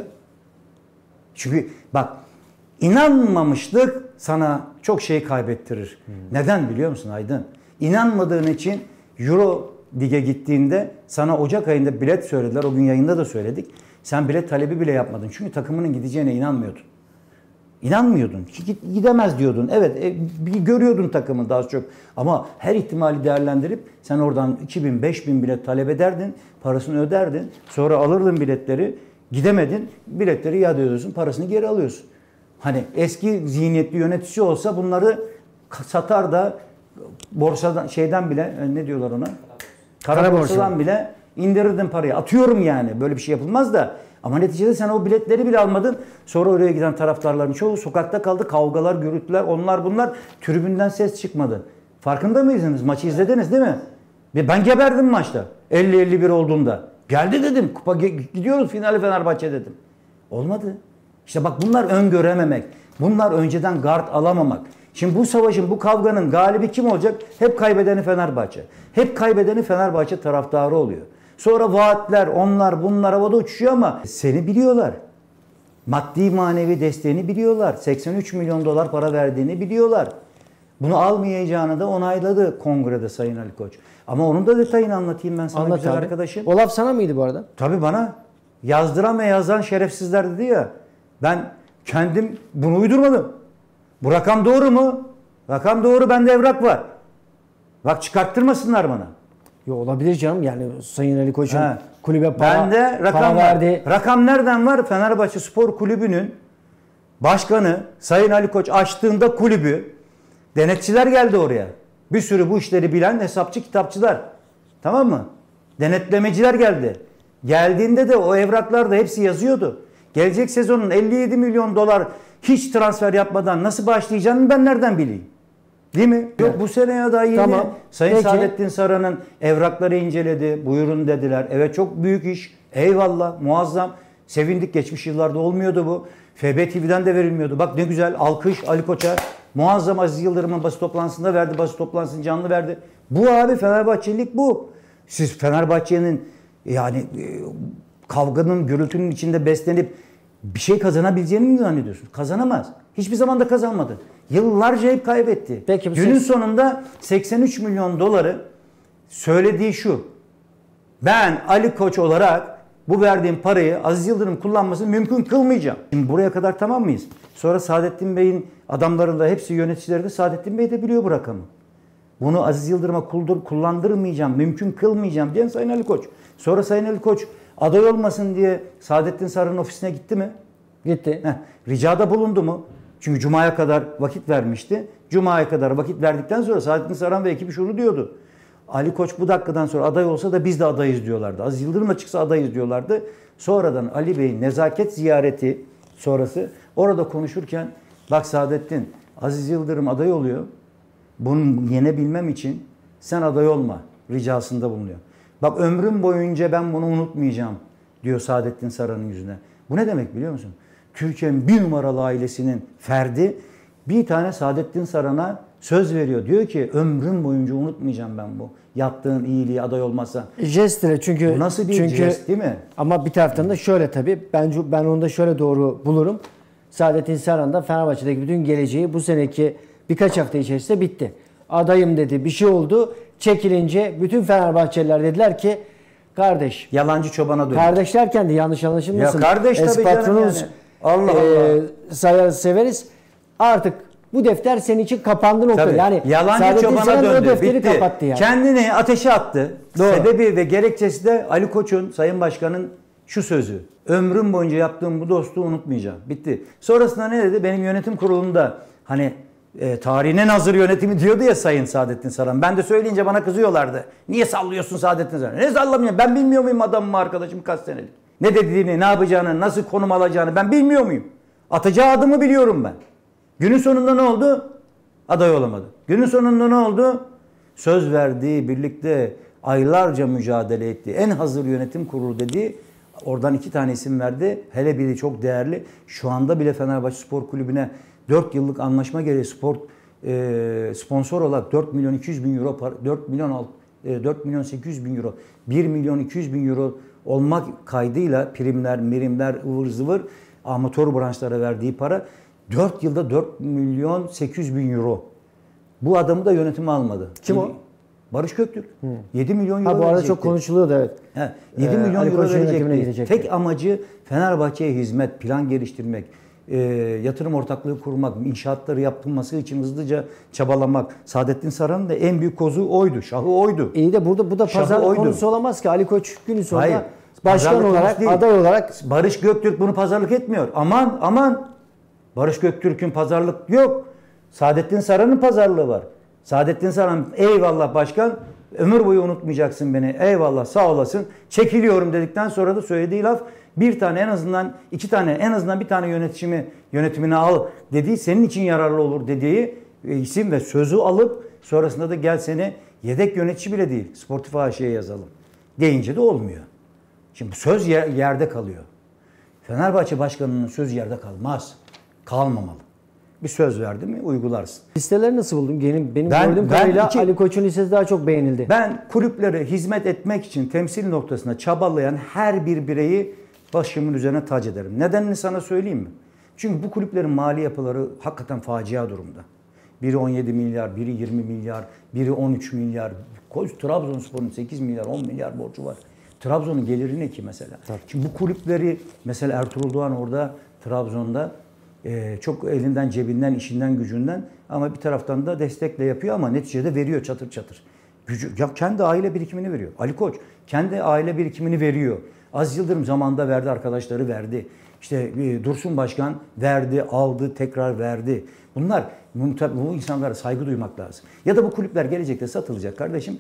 Speaker 1: Çünkü bak inanmamışlık sana çok şey kaybettirir. Hmm. Neden biliyor musun Aydın? İnanmadığın için Euro Lig'e gittiğinde sana Ocak ayında bilet söylediler. O gün yayında da söyledik. Sen bilet talebi bile yapmadın. Çünkü takımının gideceğine inanmıyordun. İnanmıyordun. Gidemez diyordun. Evet e, görüyordun takımı daha çok. Ama her ihtimali değerlendirip sen oradan iki bin beş bin bilet talep ederdin. Parasını öderdin. Sonra alırdın biletleri. Gidemedin. Biletleri iade ediyorsun. Parasını geri alıyorsun. Hani eski zihniyetli yönetici olsa bunları satar da borsadan şeyden bile ne diyorlar ona? Kara,
Speaker 2: Kara
Speaker 1: borsadan
Speaker 2: borsa.
Speaker 1: bile indirirdin parayı. Atıyorum yani. Böyle bir şey yapılmaz da. Ama neticede sen o biletleri bile almadın. Sonra oraya giden taraftarların çoğu sokakta kaldı. Kavgalar, gürültüler, onlar bunlar. Tribünden ses çıkmadı. Farkında mıydınız? Maçı izlediniz değil mi? Ben geberdim maçta. elli elli bir olduğunda. Geldi dedim. Kupa gidiyoruz finale Fenerbahçe dedim. Olmadı. İşte bak bunlar öngörememek. Bunlar önceden gard alamamak. Şimdi bu savaşın, bu kavganın galibi kim olacak? Hep kaybedeni Fenerbahçe. Hep kaybedeni Fenerbahçe taraftarı oluyor. Sonra vaatler, onlar, bunlar havada uçuşuyor ama seni biliyorlar. Maddi manevi desteğini biliyorlar. seksen üç milyon dolar para verdiğini biliyorlar. Bunu almayacağını da onayladı kongrede Sayın Ali Koç. Ama onun da detayını anlatayım ben sana
Speaker 2: Anlat
Speaker 1: güzel
Speaker 2: abi.
Speaker 1: arkadaşım.
Speaker 2: O laf sana mıydı bu arada?
Speaker 1: Tabii bana. Yazdıran ve yazan şerefsizler dedi ya. Ben kendim bunu uydurmadım. Bu rakam doğru mu? Rakam doğru, bende evrak var. Bak çıkarttırmasınlar bana.
Speaker 2: Yo, olabilir canım. Yani Sayın Ali Koç'un
Speaker 1: He.
Speaker 2: kulübe para,
Speaker 1: Bende rakam
Speaker 2: para
Speaker 1: var.
Speaker 2: verdi.
Speaker 1: Rakam nereden var? Fenerbahçe Spor Kulübü'nün başkanı Sayın Ali Koç açtığında kulübü, denetçiler geldi oraya. Bir sürü bu işleri bilen hesapçı, kitapçılar. Tamam mı? Denetlemeciler geldi. Geldiğinde de o evraklarda hepsi yazıyordu. Gelecek sezonun elli yedi milyon dolar hiç transfer yapmadan nasıl başlayacağını ben nereden bileyim? Değil mi? Yok bu sene ya da yeni.
Speaker 2: Tamam.
Speaker 1: Sayın
Speaker 2: Peki.
Speaker 1: Saadettin Saran'ın evrakları inceledi. Buyurun dediler. Evet çok büyük iş. Eyvallah. Muazzam. Sevindik. Geçmiş yıllarda olmuyordu bu. F B T V'den de verilmiyordu. Bak ne güzel. Alkış Ali Koç'a. Muazzam Aziz Yıldırım'ın basın toplantısında verdi. Basın toplantısını canlı verdi. Bu abi Fenerbahçelilik bu. Siz Fenerbahçe'nin yani e, kavganın, gürültünün içinde beslenip bir şey kazanabileceğini mi zannediyorsunuz? Kazanamaz. Hiçbir zaman da kazanmadı. Yıllarca hep kaybetti.
Speaker 2: Peki, bu
Speaker 1: Günün
Speaker 2: ses-
Speaker 1: sonunda seksen üç milyon doları söylediği şu. Ben Ali Koç olarak bu verdiğim parayı Aziz Yıldırım kullanmasını mümkün kılmayacağım. Şimdi buraya kadar tamam mıyız? Sonra Saadettin Bey'in adamları da hepsi yöneticileri de Saadettin Bey de biliyor bu rakamı. Bunu Aziz Yıldırım'a kuldur, kullandırmayacağım, mümkün kılmayacağım diyen Sayın Ali Koç. Sonra Sayın Ali Koç aday olmasın diye Saadettin Saran'ın ofisine gitti mi?
Speaker 2: Gitti.
Speaker 1: Heh, ricada bulundu mu? Çünkü Cuma'ya kadar vakit vermişti. Cuma'ya kadar vakit verdikten sonra Saadettin Saran ve ekibi şunu diyordu. Ali Koç bu dakikadan sonra aday olsa da biz de adayız diyorlardı. Aziz Yıldırım da çıksa adayız diyorlardı. Sonradan Ali Bey'in nezaket ziyareti sonrası orada konuşurken bak Saadettin Aziz Yıldırım aday oluyor. Bunu yenebilmem için sen aday olma ricasında bulunuyor. Bak ömrüm boyunca ben bunu unutmayacağım diyor Saadettin Saran'ın yüzüne. Bu ne demek biliyor musun? Türkiye'nin bir numaralı ailesinin ferdi bir tane Saadettin Saran'a söz veriyor. Diyor ki ömrüm boyunca unutmayacağım ben bu yaptığın iyiliği aday olmazsa.
Speaker 2: Jestle çünkü
Speaker 1: Bu nasıl bir
Speaker 2: çünkü,
Speaker 1: jest değil mi?
Speaker 2: Ama bir taraftan da şöyle tabii ben ben onu da şöyle doğru bulurum. Saadettin Saran da Fenerbahçe'deki bütün geleceği bu seneki birkaç hafta içerisinde bitti. Adayım dedi, bir şey oldu. Çekilince bütün Fenerbahçeliler dediler ki kardeş,
Speaker 1: Yalancı çobana dönüyor.
Speaker 2: kardeş derken de yanlış anlaşılmasın.
Speaker 1: Ya kardeş tabii canım
Speaker 2: patronumuz,
Speaker 1: yani. Allah
Speaker 2: e,
Speaker 1: Allah.
Speaker 2: sayarız severiz. Artık bu defter senin için kapandı nokta.
Speaker 1: Tabii.
Speaker 2: Yani
Speaker 1: Yalancı
Speaker 2: Saadettin
Speaker 1: çobana
Speaker 2: Saran
Speaker 1: döndü.
Speaker 2: o defteri
Speaker 1: Bitti.
Speaker 2: kapattı yani.
Speaker 1: Kendini ateşe attı.
Speaker 2: Doğru.
Speaker 1: Sebebi ve gerekçesi de Ali Koç'un, Sayın Başkan'ın şu sözü. Ömrüm boyunca yaptığım bu dostluğu unutmayacağım. Bitti. Sonrasında ne dedi? Benim yönetim kurulunda hani e, tarihin en hazır yönetimi diyordu ya Sayın Saadettin Saran. Ben de söyleyince bana kızıyorlardı. Niye sallıyorsun Saadettin Saran? Ne sallamıyorum? Ben bilmiyor muyum adamım arkadaşım kaç senelik? Ne dediğini, ne yapacağını, nasıl konum alacağını ben bilmiyor muyum? Atacağı adımı biliyorum ben. Günün sonunda ne oldu? Aday olamadı. Günün sonunda ne oldu? Söz verdiği, birlikte aylarca mücadele ettiği, en hazır yönetim kurulu dediği, oradan iki tane isim verdi. Hele biri çok değerli. Şu anda bile Fenerbahçe Spor Kulübü'ne dört yıllık anlaşma gereği spor e, sponsor olarak dört milyon iki yüz bin euro, dört milyon e, dört milyon sekiz yüz bin euro, bir milyon iki yüz bin euro olmak kaydıyla primler, mirimler, ıvır zıvır amatör branşlara verdiği para dört yılda dört milyon sekiz yüz bin euro. Bu adamı da yönetime almadı.
Speaker 2: Kim o?
Speaker 1: Barış Göktürk. yedi milyon euro
Speaker 2: Ha, bu arada
Speaker 1: verecekti.
Speaker 2: çok konuşuluyordu evet.
Speaker 1: He, yedi
Speaker 2: Ee,
Speaker 1: milyon
Speaker 2: Ali
Speaker 1: euro
Speaker 2: Koç'un yönetimine
Speaker 1: verecekti.
Speaker 2: gidecekti.
Speaker 1: Tek amacı Fenerbahçe'ye hizmet, plan geliştirmek, e, yatırım ortaklığı kurmak, inşaatları yapılması için hızlıca çabalamak. Saadettin Saran'ın da en büyük kozu oydu, şahı oydu.
Speaker 2: İyi de burada bu da
Speaker 1: Şahı
Speaker 2: pazarlık
Speaker 1: oydu.
Speaker 2: konusu olamaz ki. Ali Koç günün sonunda
Speaker 1: Hayır,
Speaker 2: başkan
Speaker 1: pazarlık
Speaker 2: olarak,
Speaker 1: konusu değil.
Speaker 2: aday olarak
Speaker 1: Barış Göktürk bunu pazarlık etmiyor. Aman aman. Barış Göktürk'ün pazarlık yok. Saadettin Saran'ın pazarlığı var. Saadettin Saran eyvallah başkan ömür boyu unutmayacaksın beni. Eyvallah sağ olasın. Çekiliyorum dedikten sonra da söylediği laf bir tane en azından iki tane en azından bir tane yönetimi yönetimini al dediği senin için yararlı olur dediği isim ve sözü alıp sonrasında da gel seni yedek yönetici bile değil Sportif A Ş'ye yazalım deyince de olmuyor. Şimdi bu söz yer, yerde kalıyor. Fenerbahçe başkanının sözü yerde kalmaz. Kalmamalı. Bir söz verdi mi uygularsın.
Speaker 2: listeleri nasıl buldun? Benim, benim
Speaker 1: Ben-
Speaker 2: gördüğüm
Speaker 1: ben
Speaker 2: kadarıyla
Speaker 1: iki-
Speaker 2: Ali Koç'un listesi daha çok beğenildi.
Speaker 1: Ben kulüplere hizmet etmek için temsil noktasında çabalayan her bir bireyi başımın üzerine tac ederim. Nedenini sana söyleyeyim mi? Çünkü bu kulüplerin mali yapıları hakikaten facia durumda. Biri on yedi milyar, biri yirmi milyar, biri on üç milyar. Trabzonspor'un sekiz milyar, on milyar borcu var. Trabzon'un geliri ne ki mesela? Şimdi bu kulüpleri mesela Ertuğrul Doğan orada Trabzon'da e, çok elinden, cebinden, işinden, gücünden ama bir taraftan da destekle yapıyor ama neticede veriyor çatır çatır. Gücü, ya kendi aile birikimini veriyor. Ali Koç kendi aile birikimini veriyor. Aziz Yıldırım zamanında verdi, arkadaşları verdi. İşte e, Dursun Başkan verdi, aldı, tekrar verdi. Bunlar bu insanlara saygı duymak lazım. Ya da bu kulüpler gelecekte satılacak kardeşim.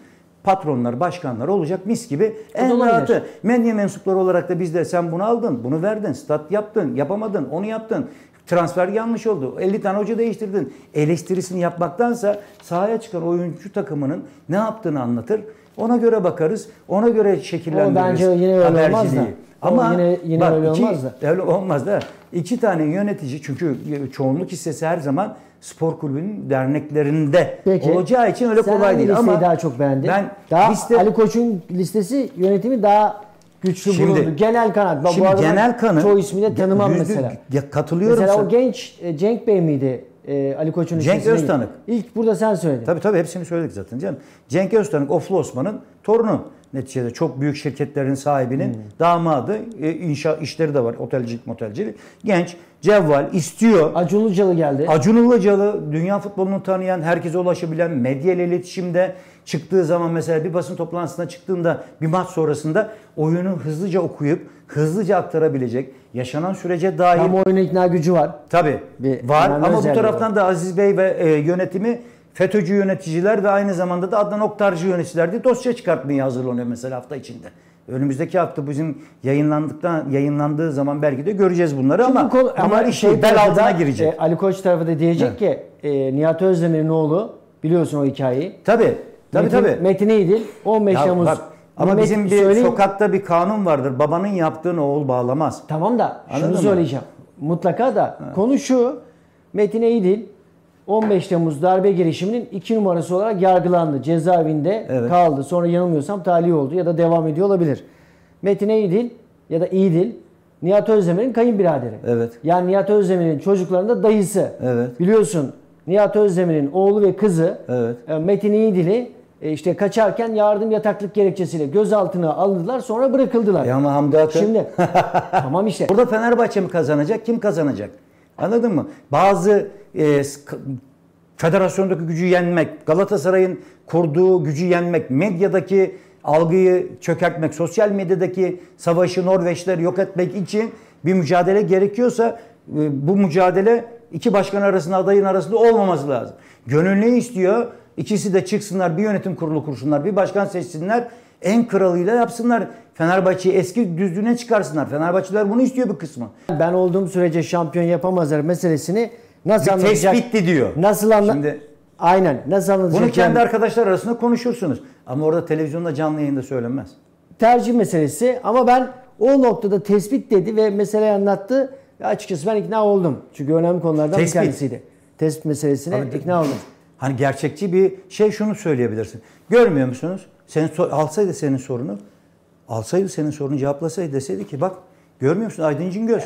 Speaker 1: patronlar, başkanlar olacak mis gibi en
Speaker 2: olabilir.
Speaker 1: rahatı. Medya mensupları olarak da biz de sen bunu aldın, bunu verdin, stat yaptın, yapamadın, onu yaptın. Transfer yanlış oldu. elli tane hoca değiştirdin. Eleştirisini yapmaktansa sahaya çıkan oyuncu takımının ne yaptığını anlatır. Ona göre bakarız. Ona göre şekillendiririz.
Speaker 2: O bence yine öyle olmaz da.
Speaker 1: haberciliği.
Speaker 2: O
Speaker 1: Ama
Speaker 2: yine- yine
Speaker 1: bak,
Speaker 2: öyle
Speaker 1: iki-
Speaker 2: olmaz da.
Speaker 1: Öyle olmaz da. İki tane yönetici, çünkü çoğunluk hissesi her zaman spor kulübünün derneklerinde
Speaker 2: Peki.
Speaker 1: olacağı için öyle
Speaker 2: Sen
Speaker 1: kolay
Speaker 2: hangi
Speaker 1: değil.
Speaker 2: listeyi
Speaker 1: Ama
Speaker 2: daha çok beğendin?
Speaker 1: ben
Speaker 2: daha
Speaker 1: liste-
Speaker 2: Ali Koç'un listesi yönetimi daha güçlü
Speaker 1: Şimdi-
Speaker 2: bulundu. Genel kanat. Bak,
Speaker 1: Şimdi
Speaker 2: bu arada ben
Speaker 1: genel kanı
Speaker 2: çoğu ismi de tanımam
Speaker 1: yüzde-
Speaker 2: mesela.
Speaker 1: Ya katılıyorum.
Speaker 2: Mesela
Speaker 1: sana.
Speaker 2: o genç e, Cenk Bey miydi? E, Ali Koç'un
Speaker 1: Cenk
Speaker 2: listesine-
Speaker 1: Öztanık.
Speaker 2: İlk burada sen söyledin.
Speaker 1: Tabii tabii hepsini söyledik zaten canım. Cenk Öztanık, Oflu Osman'ın torunu. Neticede çok büyük şirketlerin sahibinin
Speaker 2: Hmm.
Speaker 1: damadı. E, inşa işleri de var. Otelcilik, motelcilik. Genç, cevval, istiyor.
Speaker 2: Acun Ilıcalı geldi.
Speaker 1: Acun Ilıcalı, dünya futbolunu tanıyan, herkese ulaşabilen, medya ile iletişimde çıktığı zaman mesela bir basın toplantısına çıktığında bir maç sonrasında oyunu hızlıca okuyup hızlıca aktarabilecek, yaşanan sürece dair
Speaker 2: Tam oyuna ikna gücü var.
Speaker 1: tabii
Speaker 2: Bir
Speaker 1: var
Speaker 2: önemli
Speaker 1: ama bu
Speaker 2: özelliği
Speaker 1: taraftan da Aziz Bey ve e, yönetimi FETÖ'cü yöneticiler ve aynı zamanda da Adnan Oktarcı yöneticiler diye dosya çıkartmaya hazırlanıyor mesela hafta içinde. Önümüzdeki hafta bizim yayınlandıktan yayınlandığı zaman belki de göreceğiz bunları
Speaker 2: Çünkü
Speaker 1: ama
Speaker 2: konu-
Speaker 1: bunlar
Speaker 2: ama
Speaker 1: işin
Speaker 2: şey
Speaker 1: bel
Speaker 2: tarafı
Speaker 1: altına
Speaker 2: da,
Speaker 1: girecek.
Speaker 2: e, Ali Koç tarafı da diyecek ki e, Nihat Özdemir'in oğlu, biliyorsun o hikayeyi.
Speaker 1: Tabii. Tabii
Speaker 2: Metin,
Speaker 1: tabii.
Speaker 2: Metin İyidil on beş
Speaker 1: Ya
Speaker 2: Temmuz.
Speaker 1: bak, ama
Speaker 2: Met-
Speaker 1: bizim bir
Speaker 2: söyleyeyim.
Speaker 1: sokakta bir kanun vardır. Babanın yaptığını oğul bağlamaz.
Speaker 2: Tamam da
Speaker 1: Anladın
Speaker 2: şunu
Speaker 1: mı?
Speaker 2: söyleyeceğim. Mutlaka da konu şu. Metin İyidil on beş Temmuz darbe girişiminin iki numarası olarak yargılandı. Cezaevinde
Speaker 1: Evet.
Speaker 2: kaldı. Sonra yanılmıyorsam tahliye oldu ya da devam ediyor olabilir. Metin İyidil ya da İyidil Nihat Özdemir'in kayınbiraderi.
Speaker 1: Evet.
Speaker 2: Yani Nihat Özdemir'in çocuklarının da dayısı.
Speaker 1: Evet.
Speaker 2: Biliyorsun Nihat Özdemir'in oğlu ve kızı
Speaker 1: Evet.
Speaker 2: e, Metin İyidil'i e, işte kaçarken yardım yataklık gerekçesiyle gözaltına alındılar, sonra bırakıldılar.
Speaker 1: Ya ama Hamdi Akın-
Speaker 2: Şimdi tamam işte.
Speaker 1: Burada Fenerbahçe mi kazanacak? Kim kazanacak? Anladın mı? Bazı e, k- federasyondaki gücü yenmek, Galatasaray'ın kurduğu gücü yenmek, medyadaki algıyı çökertmek, sosyal medyadaki savaşı Norveçleri yok etmek için bir mücadele gerekiyorsa e, bu mücadele iki başkan arasında, adayın arasında olmaması lazım. Gönül ne istiyor? İkisi de çıksınlar, bir yönetim kurulu kursunlar, bir başkan seçsinler, en kralıyla yapsınlar. Fenerbahçe'yi eski düzlüğüne çıkarsınlar. Fenerbahçeliler bunu istiyor bir kısmı.
Speaker 2: Ben olduğum sürece şampiyon yapamazlar meselesini nasıl
Speaker 1: Bir
Speaker 2: anlatacak?
Speaker 1: tespitti diyor.
Speaker 2: Nasıl anla?
Speaker 1: Şimdi-
Speaker 2: Aynen. Nasıl anlatacak?
Speaker 1: Bunu kendi
Speaker 2: yani?
Speaker 1: arkadaşlar arasında konuşursunuz. Ama orada televizyonda canlı yayında söylenmez.
Speaker 2: Tercih meselesi ama ben o noktada tespit dedi ve meseleyi anlattı. Ve açıkçası ben ikna oldum. Çünkü önemli konulardan
Speaker 1: Tespit.
Speaker 2: bir tanesiydi. Tespit meselesine
Speaker 1: Abi,
Speaker 2: ikna oldum.
Speaker 1: Hani gerçekçi bir şey şunu söyleyebilirsin. Görmüyor musunuz? Senin sor- alsaydı senin sorunu, alsaydı senin sorunu cevaplasaydı deseydi ki bak görmüyor musun Aydın Cingöz?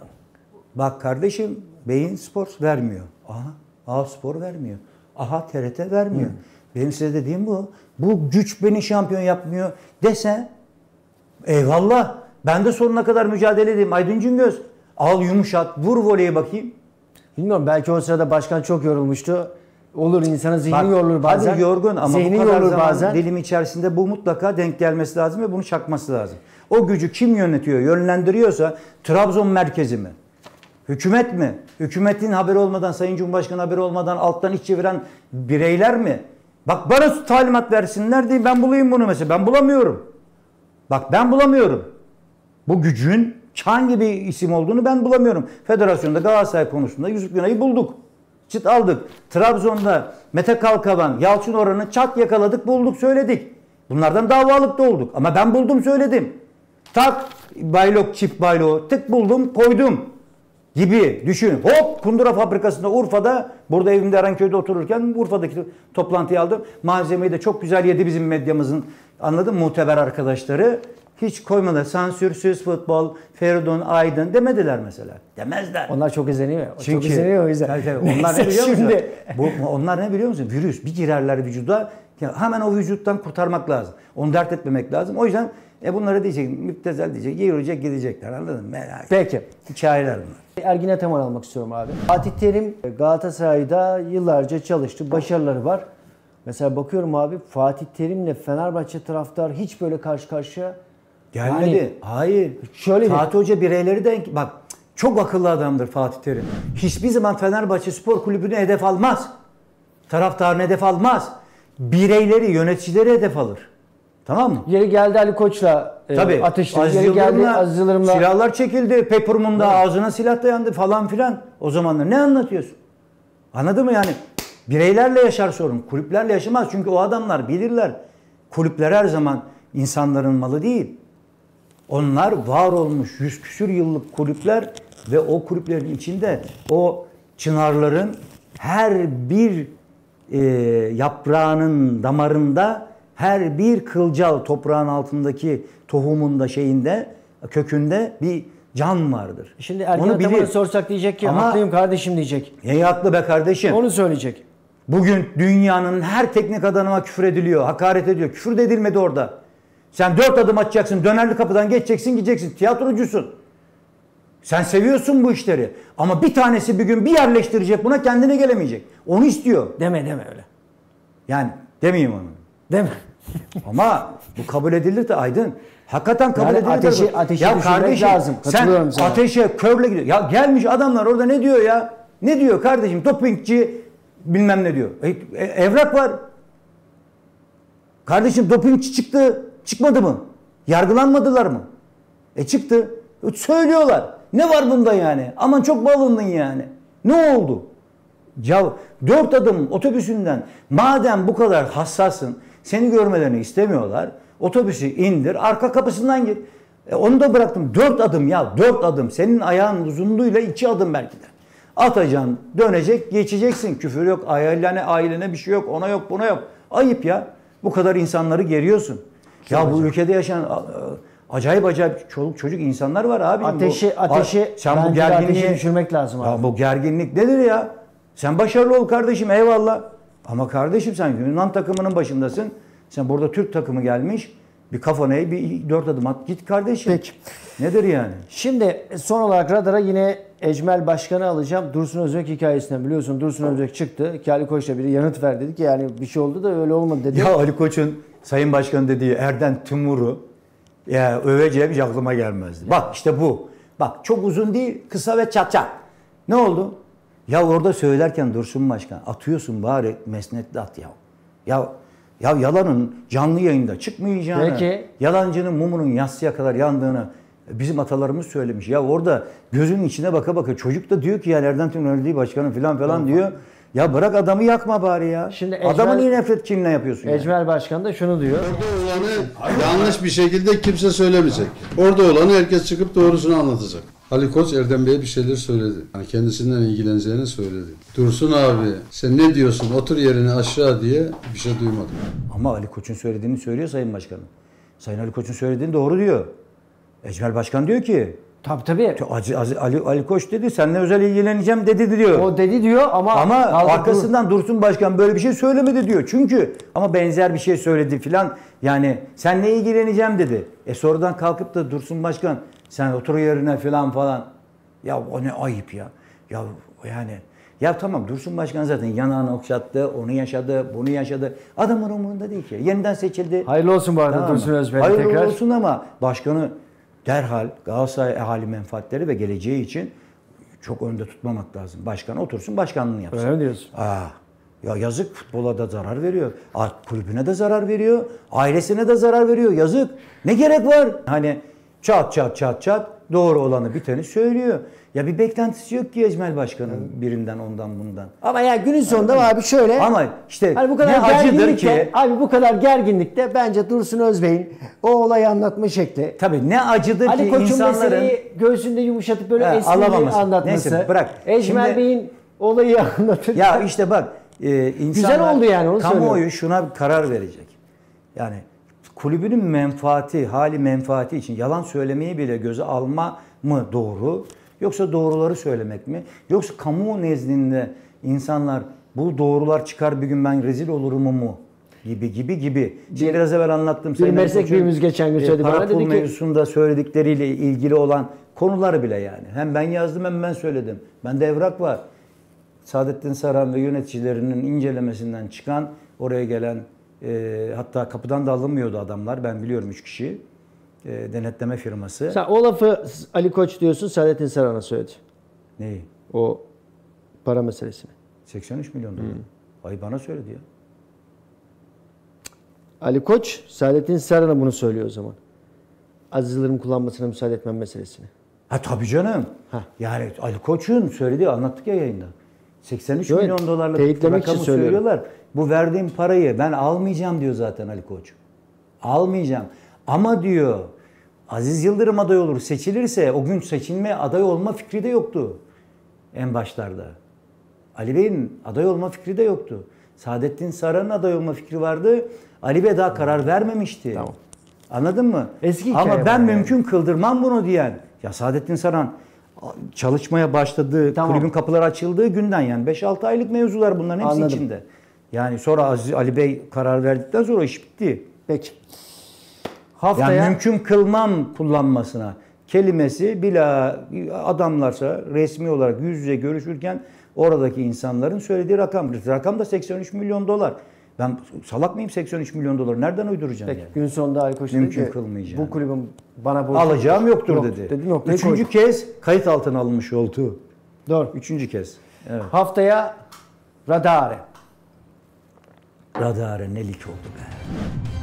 Speaker 1: Bak kardeşim Beyin Spor vermiyor. Aha A Spor vermiyor. Aha T R T vermiyor. Benim size dediğim bu. Bu güç beni şampiyon yapmıyor dese eyvallah. Ben de sonuna kadar mücadele edeyim Aydın Cingöz. Al yumuşat, vur voleyi bakayım.
Speaker 2: Bilmiyorum, belki o sırada başkan çok yorulmuştu. Olur, insanın zihni
Speaker 1: Bak,
Speaker 2: yorulur bazen.
Speaker 1: hadi yorgun ama
Speaker 2: zihni
Speaker 1: bu kadar
Speaker 2: yorulur
Speaker 1: zaman
Speaker 2: bazen.
Speaker 1: dilim içerisinde bu mutlaka denk gelmesi lazım ve bunu çakması lazım. O gücü kim yönetiyor, yönlendiriyorsa Trabzon merkezi mi? Hükümet mi? Hükümetin haberi olmadan, Sayın Cumhurbaşkanı haberi olmadan alttan iş çeviren bireyler mi? Bak bana talimat versinler diye ben bulayım bunu mesela. Ben bulamıyorum. Bak ben bulamıyorum. Bu gücün hangi bir isim olduğunu ben bulamıyorum. Federasyonda Galatasaray konusunda Yusuf Günay'ı bulduk. Çıt aldık. Trabzon'da Mete Kalkavan, Yalçın Orhan'ı çat yakaladık, bulduk, söyledik. Bunlardan davalık da olduk. Ama ben buldum, söyledim. Tak baylok, çift bayloğu tık buldum, koydum gibi düşün. Hop Kundura fabrikasında Urfa'da, burada evimde Erenköy'de otururken Urfa'daki toplantıyı aldım. Malzemeyi de çok güzel yedi bizim medyamızın, anladın mı, muteber arkadaşları. Hiç koymadılar. Sansürsüz futbol, Feridun Aydın demediler mesela. Demezler.
Speaker 2: Onlar çok izleniyor. O
Speaker 1: Çünkü
Speaker 2: çok izleniyor o yüzden.
Speaker 1: Tabii, tabii. Onlar
Speaker 2: Neyse,
Speaker 1: ne biliyor musun?
Speaker 2: şimdi-
Speaker 1: Bu, onlar ne biliyor musun? Virüs. Bir girerler vücuda, ya hemen o vücuttan kurtarmak lazım. Onu dert etmemek lazım. O yüzden e bunlara diyecek, müptezel diyecek, yürüyecek, gidecekler. Anladın mı? Merak.
Speaker 2: Peki.
Speaker 1: Hikayeler bunlar.
Speaker 2: Ergin Ataman almak istiyorum abi. Fatih Terim Galatasaray'da yıllarca çalıştı. Başarıları var. Mesela bakıyorum abi, Fatih Terim'le Fenerbahçe taraftar hiç böyle karşı karşıya
Speaker 1: Gelmedi.
Speaker 2: Yani-
Speaker 1: Hayır.
Speaker 2: Şöyle
Speaker 1: Fatih Hoca bireyleri de bak çok akıllı adamdır Fatih Terim. Hiçbir zaman Fenerbahçe Spor Kulübü'nü hedef almaz. Taraftarını hedef almaz. Bireyleri, yöneticileri hedef alır. Tamam mı?
Speaker 2: Yeri geldi Ali Koç'la e,
Speaker 1: Tabii.
Speaker 2: atıştı.
Speaker 1: Aziz
Speaker 2: Yeri geldi
Speaker 1: Yıldırım'la
Speaker 2: Aziz Yıldırım'la.
Speaker 1: silahlar çekildi. Peypermum'da ağzına silah dayandı falan filan. O zamanlar ne anlatıyorsun? Anladın mı yani? Bireylerle yaşar sorun. Kulüplerle yaşamaz. Çünkü o adamlar bilirler. Kulüpler her zaman insanların malı değil. Onlar var olmuş yüz küsür yıllık kulüpler ve o kulüplerin içinde o çınarların her bir e, yaprağının damarında, her bir kılcal toprağın altındaki tohumunda şeyinde, kökünde bir can vardır.
Speaker 2: Şimdi Ergen
Speaker 1: Onu
Speaker 2: Ataman'a
Speaker 1: bilir.
Speaker 2: sorsak diyecek ki
Speaker 1: Ama-
Speaker 2: haklıyım kardeşim diyecek.
Speaker 1: Neyi haklı be kardeşim?
Speaker 2: Onu söyleyecek.
Speaker 1: Bugün dünyanın her teknik adamına küfür ediliyor, hakaret ediyor. Küfür de edilmedi orada. Sen dört adım atacaksın, dönerli kapıdan geçeceksin, gideceksin. Tiyatrocusun. Sen seviyorsun bu işleri. Ama bir tanesi bir gün bir yerleştirecek buna, kendine gelemeyecek. Onu istiyor.
Speaker 2: Deme deme öyle.
Speaker 1: Yani demeyeyim onu.
Speaker 2: Deme.
Speaker 1: Ama bu kabul edilir de Aydın. Hakikaten kabul
Speaker 2: Yani
Speaker 1: edilir.
Speaker 2: ateşi-
Speaker 1: bu.
Speaker 2: ateşi
Speaker 1: ya
Speaker 2: düşürmek
Speaker 1: kardeşim,
Speaker 2: lazım. Katılıyorum
Speaker 1: sen
Speaker 2: sana.
Speaker 1: ateşe körle gidiyor. Ya gelmiş adamlar orada ne diyor ya? Ne diyor kardeşim? Dopingçi bilmem ne diyor. E, e, evrak var. Kardeşim dopingçi çıktı. Çıkmadı mı? Yargılanmadılar mı? E çıktı. E, söylüyorlar. Ne var bunda yani? Aman çok balındın yani. Ne oldu? Ya dört adım otobüsünden madem bu kadar hassasın, seni görmelerini istemiyorlar. Otobüsü indir, arka kapısından gir. E onu da bıraktım. Dört adım ya, dört adım. Senin ayağın uzunluğuyla iki adım belki de. Atacaksın, dönecek, geçeceksin. Küfür yok, ailene, ailene bir şey yok, ona yok, buna yok. Ayıp ya. Bu kadar insanları geriyorsun.
Speaker 2: Çok
Speaker 1: ya
Speaker 2: acayip.
Speaker 1: bu ülkede yaşayan a- a- acayip acayip çoluk çocuk insanlar var abi.
Speaker 2: Ateşi ateşi
Speaker 1: sen bu
Speaker 2: bence de
Speaker 1: gerginliği
Speaker 2: ateşi düşürmek lazım abi.
Speaker 1: ya bu gerginlik nedir ya? Sen başarılı ol kardeşim, eyvallah. Ama kardeşim sen Yunan takımının başındasın. Sen burada Türk takımı gelmiş. Bir kafana eğ, bir dört adım at git kardeşim.
Speaker 2: Peki.
Speaker 1: Nedir yani?
Speaker 2: Şimdi son olarak radara yine Ecmel Başkan'ı alacağım. Dursun Özbek hikayesinden biliyorsun. Dursun Özbek çıktı. Ki Ali Koç'la biri yanıt ver dedi ki yani bir şey oldu da öyle olmadı dedi.
Speaker 1: Ya Ali Koç'un Sayın Başkan dediği Erden Timur'u ya öveceğim hiç aklıma gelmezdi. Bak işte bu. Bak çok uzun değil, kısa ve çat çat. Ne oldu? Ya orada söylerken Dursun Başkan atıyorsun bari mesnetle at ya. Ya ya yalanın canlı yayında çıkmayacağını,
Speaker 2: Peki.
Speaker 1: yalancının mumunun yassıya kadar yandığını bizim atalarımız söylemiş. Ya orada gözünün içine baka baka çocuk da diyor ki ya Erden Timur öyle değil başkanım falan falan diyor. Ya bırak adamı yakma bari ya.
Speaker 2: Şimdi
Speaker 1: Adamın
Speaker 2: Ecmel-
Speaker 1: niye nefret kinine yapıyorsun yani?
Speaker 2: Ecmel Başkan da şunu diyor.
Speaker 4: Orada olanı yanlış bir şekilde kimse söylemeyecek. Orada olanı herkes çıkıp doğrusunu anlatacak. Ali Koç Erdem Bey'e bir şeyler söyledi. Yani kendisinden ilgileneceğini söyledi. Dursun abi sen ne diyorsun otur yerine aşağı diye bir şey duymadım.
Speaker 1: Ama Ali Koç'un söylediğini söylüyor Sayın Başkanım. Sayın Ali Koç'un söylediğini doğru diyor. Ecmel Başkan diyor ki
Speaker 2: Tabii tabii.
Speaker 1: Ali, Ali, Ali Koç dedi seninle özel ilgileneceğim dedi diyor.
Speaker 2: O dedi diyor ama
Speaker 1: Ama
Speaker 2: kaldı
Speaker 1: arkasından Dursun Başkan böyle bir şey söylemedi diyor. Çünkü ama benzer bir şey söyledi filan. Yani seninle ilgileneceğim dedi. E sonradan kalkıp da Dursun Başkan sen otur yerine filan falan. Ya o ne ayıp ya. Ya yani ya tamam Dursun Başkan zaten yanağını okşattı, onu yaşadı, bunu yaşadı. Adamın umurunda değil ki. Yeniden seçildi.
Speaker 2: Hayırlı olsun bu arada
Speaker 1: Tamam mı?
Speaker 2: Dursun Özbek'e
Speaker 1: Hayırlı
Speaker 2: tekrar.
Speaker 1: olsun ama başkanı derhal Galatasaray ahali menfaatleri ve geleceği için çok önde tutmamak lazım. Başkan otursun başkanlığını yapsın.
Speaker 2: Öyle mi diyorsun?
Speaker 1: Aa, ya yazık futbola da zarar veriyor. Kulübüne de zarar veriyor. Ailesine de zarar veriyor. Yazık. Ne gerek var? Hani çat çat çat çat doğru olanı biteni söylüyor. Ya bir beklentisi yok ki Ecmel Başkan'ın birinden ondan bundan.
Speaker 2: Ama ya günün sonunda abi şöyle.
Speaker 1: Ama işte
Speaker 2: hani bu kadar
Speaker 1: ne acıdır
Speaker 2: gerginlikte,
Speaker 1: ki
Speaker 2: abi bu kadar gerginlikte bence Dursun Özbey'in o olayı anlatma şekli.
Speaker 1: tabii ne acıdır
Speaker 2: Ali
Speaker 1: ki
Speaker 2: Koç'un
Speaker 1: insanların
Speaker 2: meseleyi göğsünde yumuşatıp böyle
Speaker 1: Ha,
Speaker 2: esprili
Speaker 1: alamaması.
Speaker 2: anlatması.
Speaker 1: Neyse, bırak.
Speaker 2: Ecmel
Speaker 1: Şimdi-
Speaker 2: Bey'in olayı anlatırken.
Speaker 1: ya işte bak e, insanlar
Speaker 2: oldu yani, onu
Speaker 1: kamuoyu
Speaker 2: söylüyorum.
Speaker 1: şuna bir karar verecek. Yani kulübünün menfaati, hali menfaati için yalan söylemeyi bile göze alma mı doğru? Yoksa doğruları söylemek mi? Yoksa kamu nezdinde insanlar bu doğrular çıkar bir gün ben rezil olurum mu? Gibi gibi gibi. Şimdi biraz evvel anlattım. Sayın Ali
Speaker 2: meslek
Speaker 1: Koç'un,
Speaker 2: büyüğümüz geçen gün
Speaker 1: e,
Speaker 2: söyledi
Speaker 1: para
Speaker 2: bana,
Speaker 1: pul
Speaker 2: dedi ki-
Speaker 1: mevzusunda söyledikleriyle ilgili olan konuları bile yani. Hem ben yazdım hem ben söyledim. Bende evrak var. Saadettin Saran ve yöneticilerinin incelemesinden çıkan oraya gelen e, hatta kapıdan da alınmıyordu adamlar. Ben biliyorum üç kişi. E, denetleme firması.
Speaker 2: Sen o lafı Ali Koç diyorsun, Saadettin Saran'a söyledi.
Speaker 1: Neyi?
Speaker 2: O para meselesini.
Speaker 1: seksen üç milyon dolar. Ay bana söyledi ya.
Speaker 2: Ali Koç, Saadettin Saran'a bunu söylüyor o zaman. Aziz Yıldırım kullanmasına müsaade etmem meselesini.
Speaker 1: Ha tabii canım.
Speaker 2: Ha.
Speaker 1: Yani Ali Koç'un söylediği anlattık ya yayında. seksen üç
Speaker 2: Evet,
Speaker 1: milyon dolarlık
Speaker 2: teyitlemek
Speaker 1: rakamı
Speaker 2: için söylüyorum.
Speaker 1: söylüyorlar. Bu verdiğim parayı ben almayacağım diyor zaten Ali Koç. Almayacağım. Ama diyor Aziz Yıldırım aday olur, seçilirse o gün seçilme aday olma fikri de yoktu en başlarda. Ali Bey'in aday olma fikri de yoktu. Saadettin Saran'ın aday olma fikri vardı. Ali Bey daha karar vermemişti.
Speaker 2: Tamam.
Speaker 1: Anladın mı?
Speaker 2: Eski hikaye
Speaker 1: Ama ben
Speaker 2: var yani.
Speaker 1: mümkün kıldırmam bunu diyen. Ya Saadettin Saran çalışmaya başladığı,
Speaker 2: Tamam.
Speaker 1: kulübün kapıları açıldığı günden yani beş altı aylık mevzular bunların hepsi
Speaker 2: Anladım.
Speaker 1: içinde. Yani sonra Aziz Ali Bey karar verdikten sonra iş bitti.
Speaker 2: Peki. Haftaya
Speaker 1: Yani mümkün kılmam kullanmasına kelimesi bila adamlarsa resmi olarak yüz yüze görüşürken oradaki insanların söylediği rakam. Rakam da seksen üç milyon dolar. Ben salak mıyım seksen üç milyon dolar? Nereden uyduracağım
Speaker 2: Peki,
Speaker 1: yani?
Speaker 2: gün sonunda Ali Koç dedi
Speaker 1: Mümkün
Speaker 2: ki,
Speaker 1: kılmayacağım.
Speaker 2: bu kulübün bana borcu
Speaker 1: Alacağım yoktur
Speaker 2: Yok,
Speaker 1: dedi.
Speaker 2: dedi noktayı
Speaker 1: Üçüncü
Speaker 2: koydu.
Speaker 1: kez kayıt altına alınmış oldu.
Speaker 2: Doğru.
Speaker 1: Üçüncü kez. Evet.
Speaker 2: Haftaya Radare.
Speaker 1: Radare ne lig oldu be.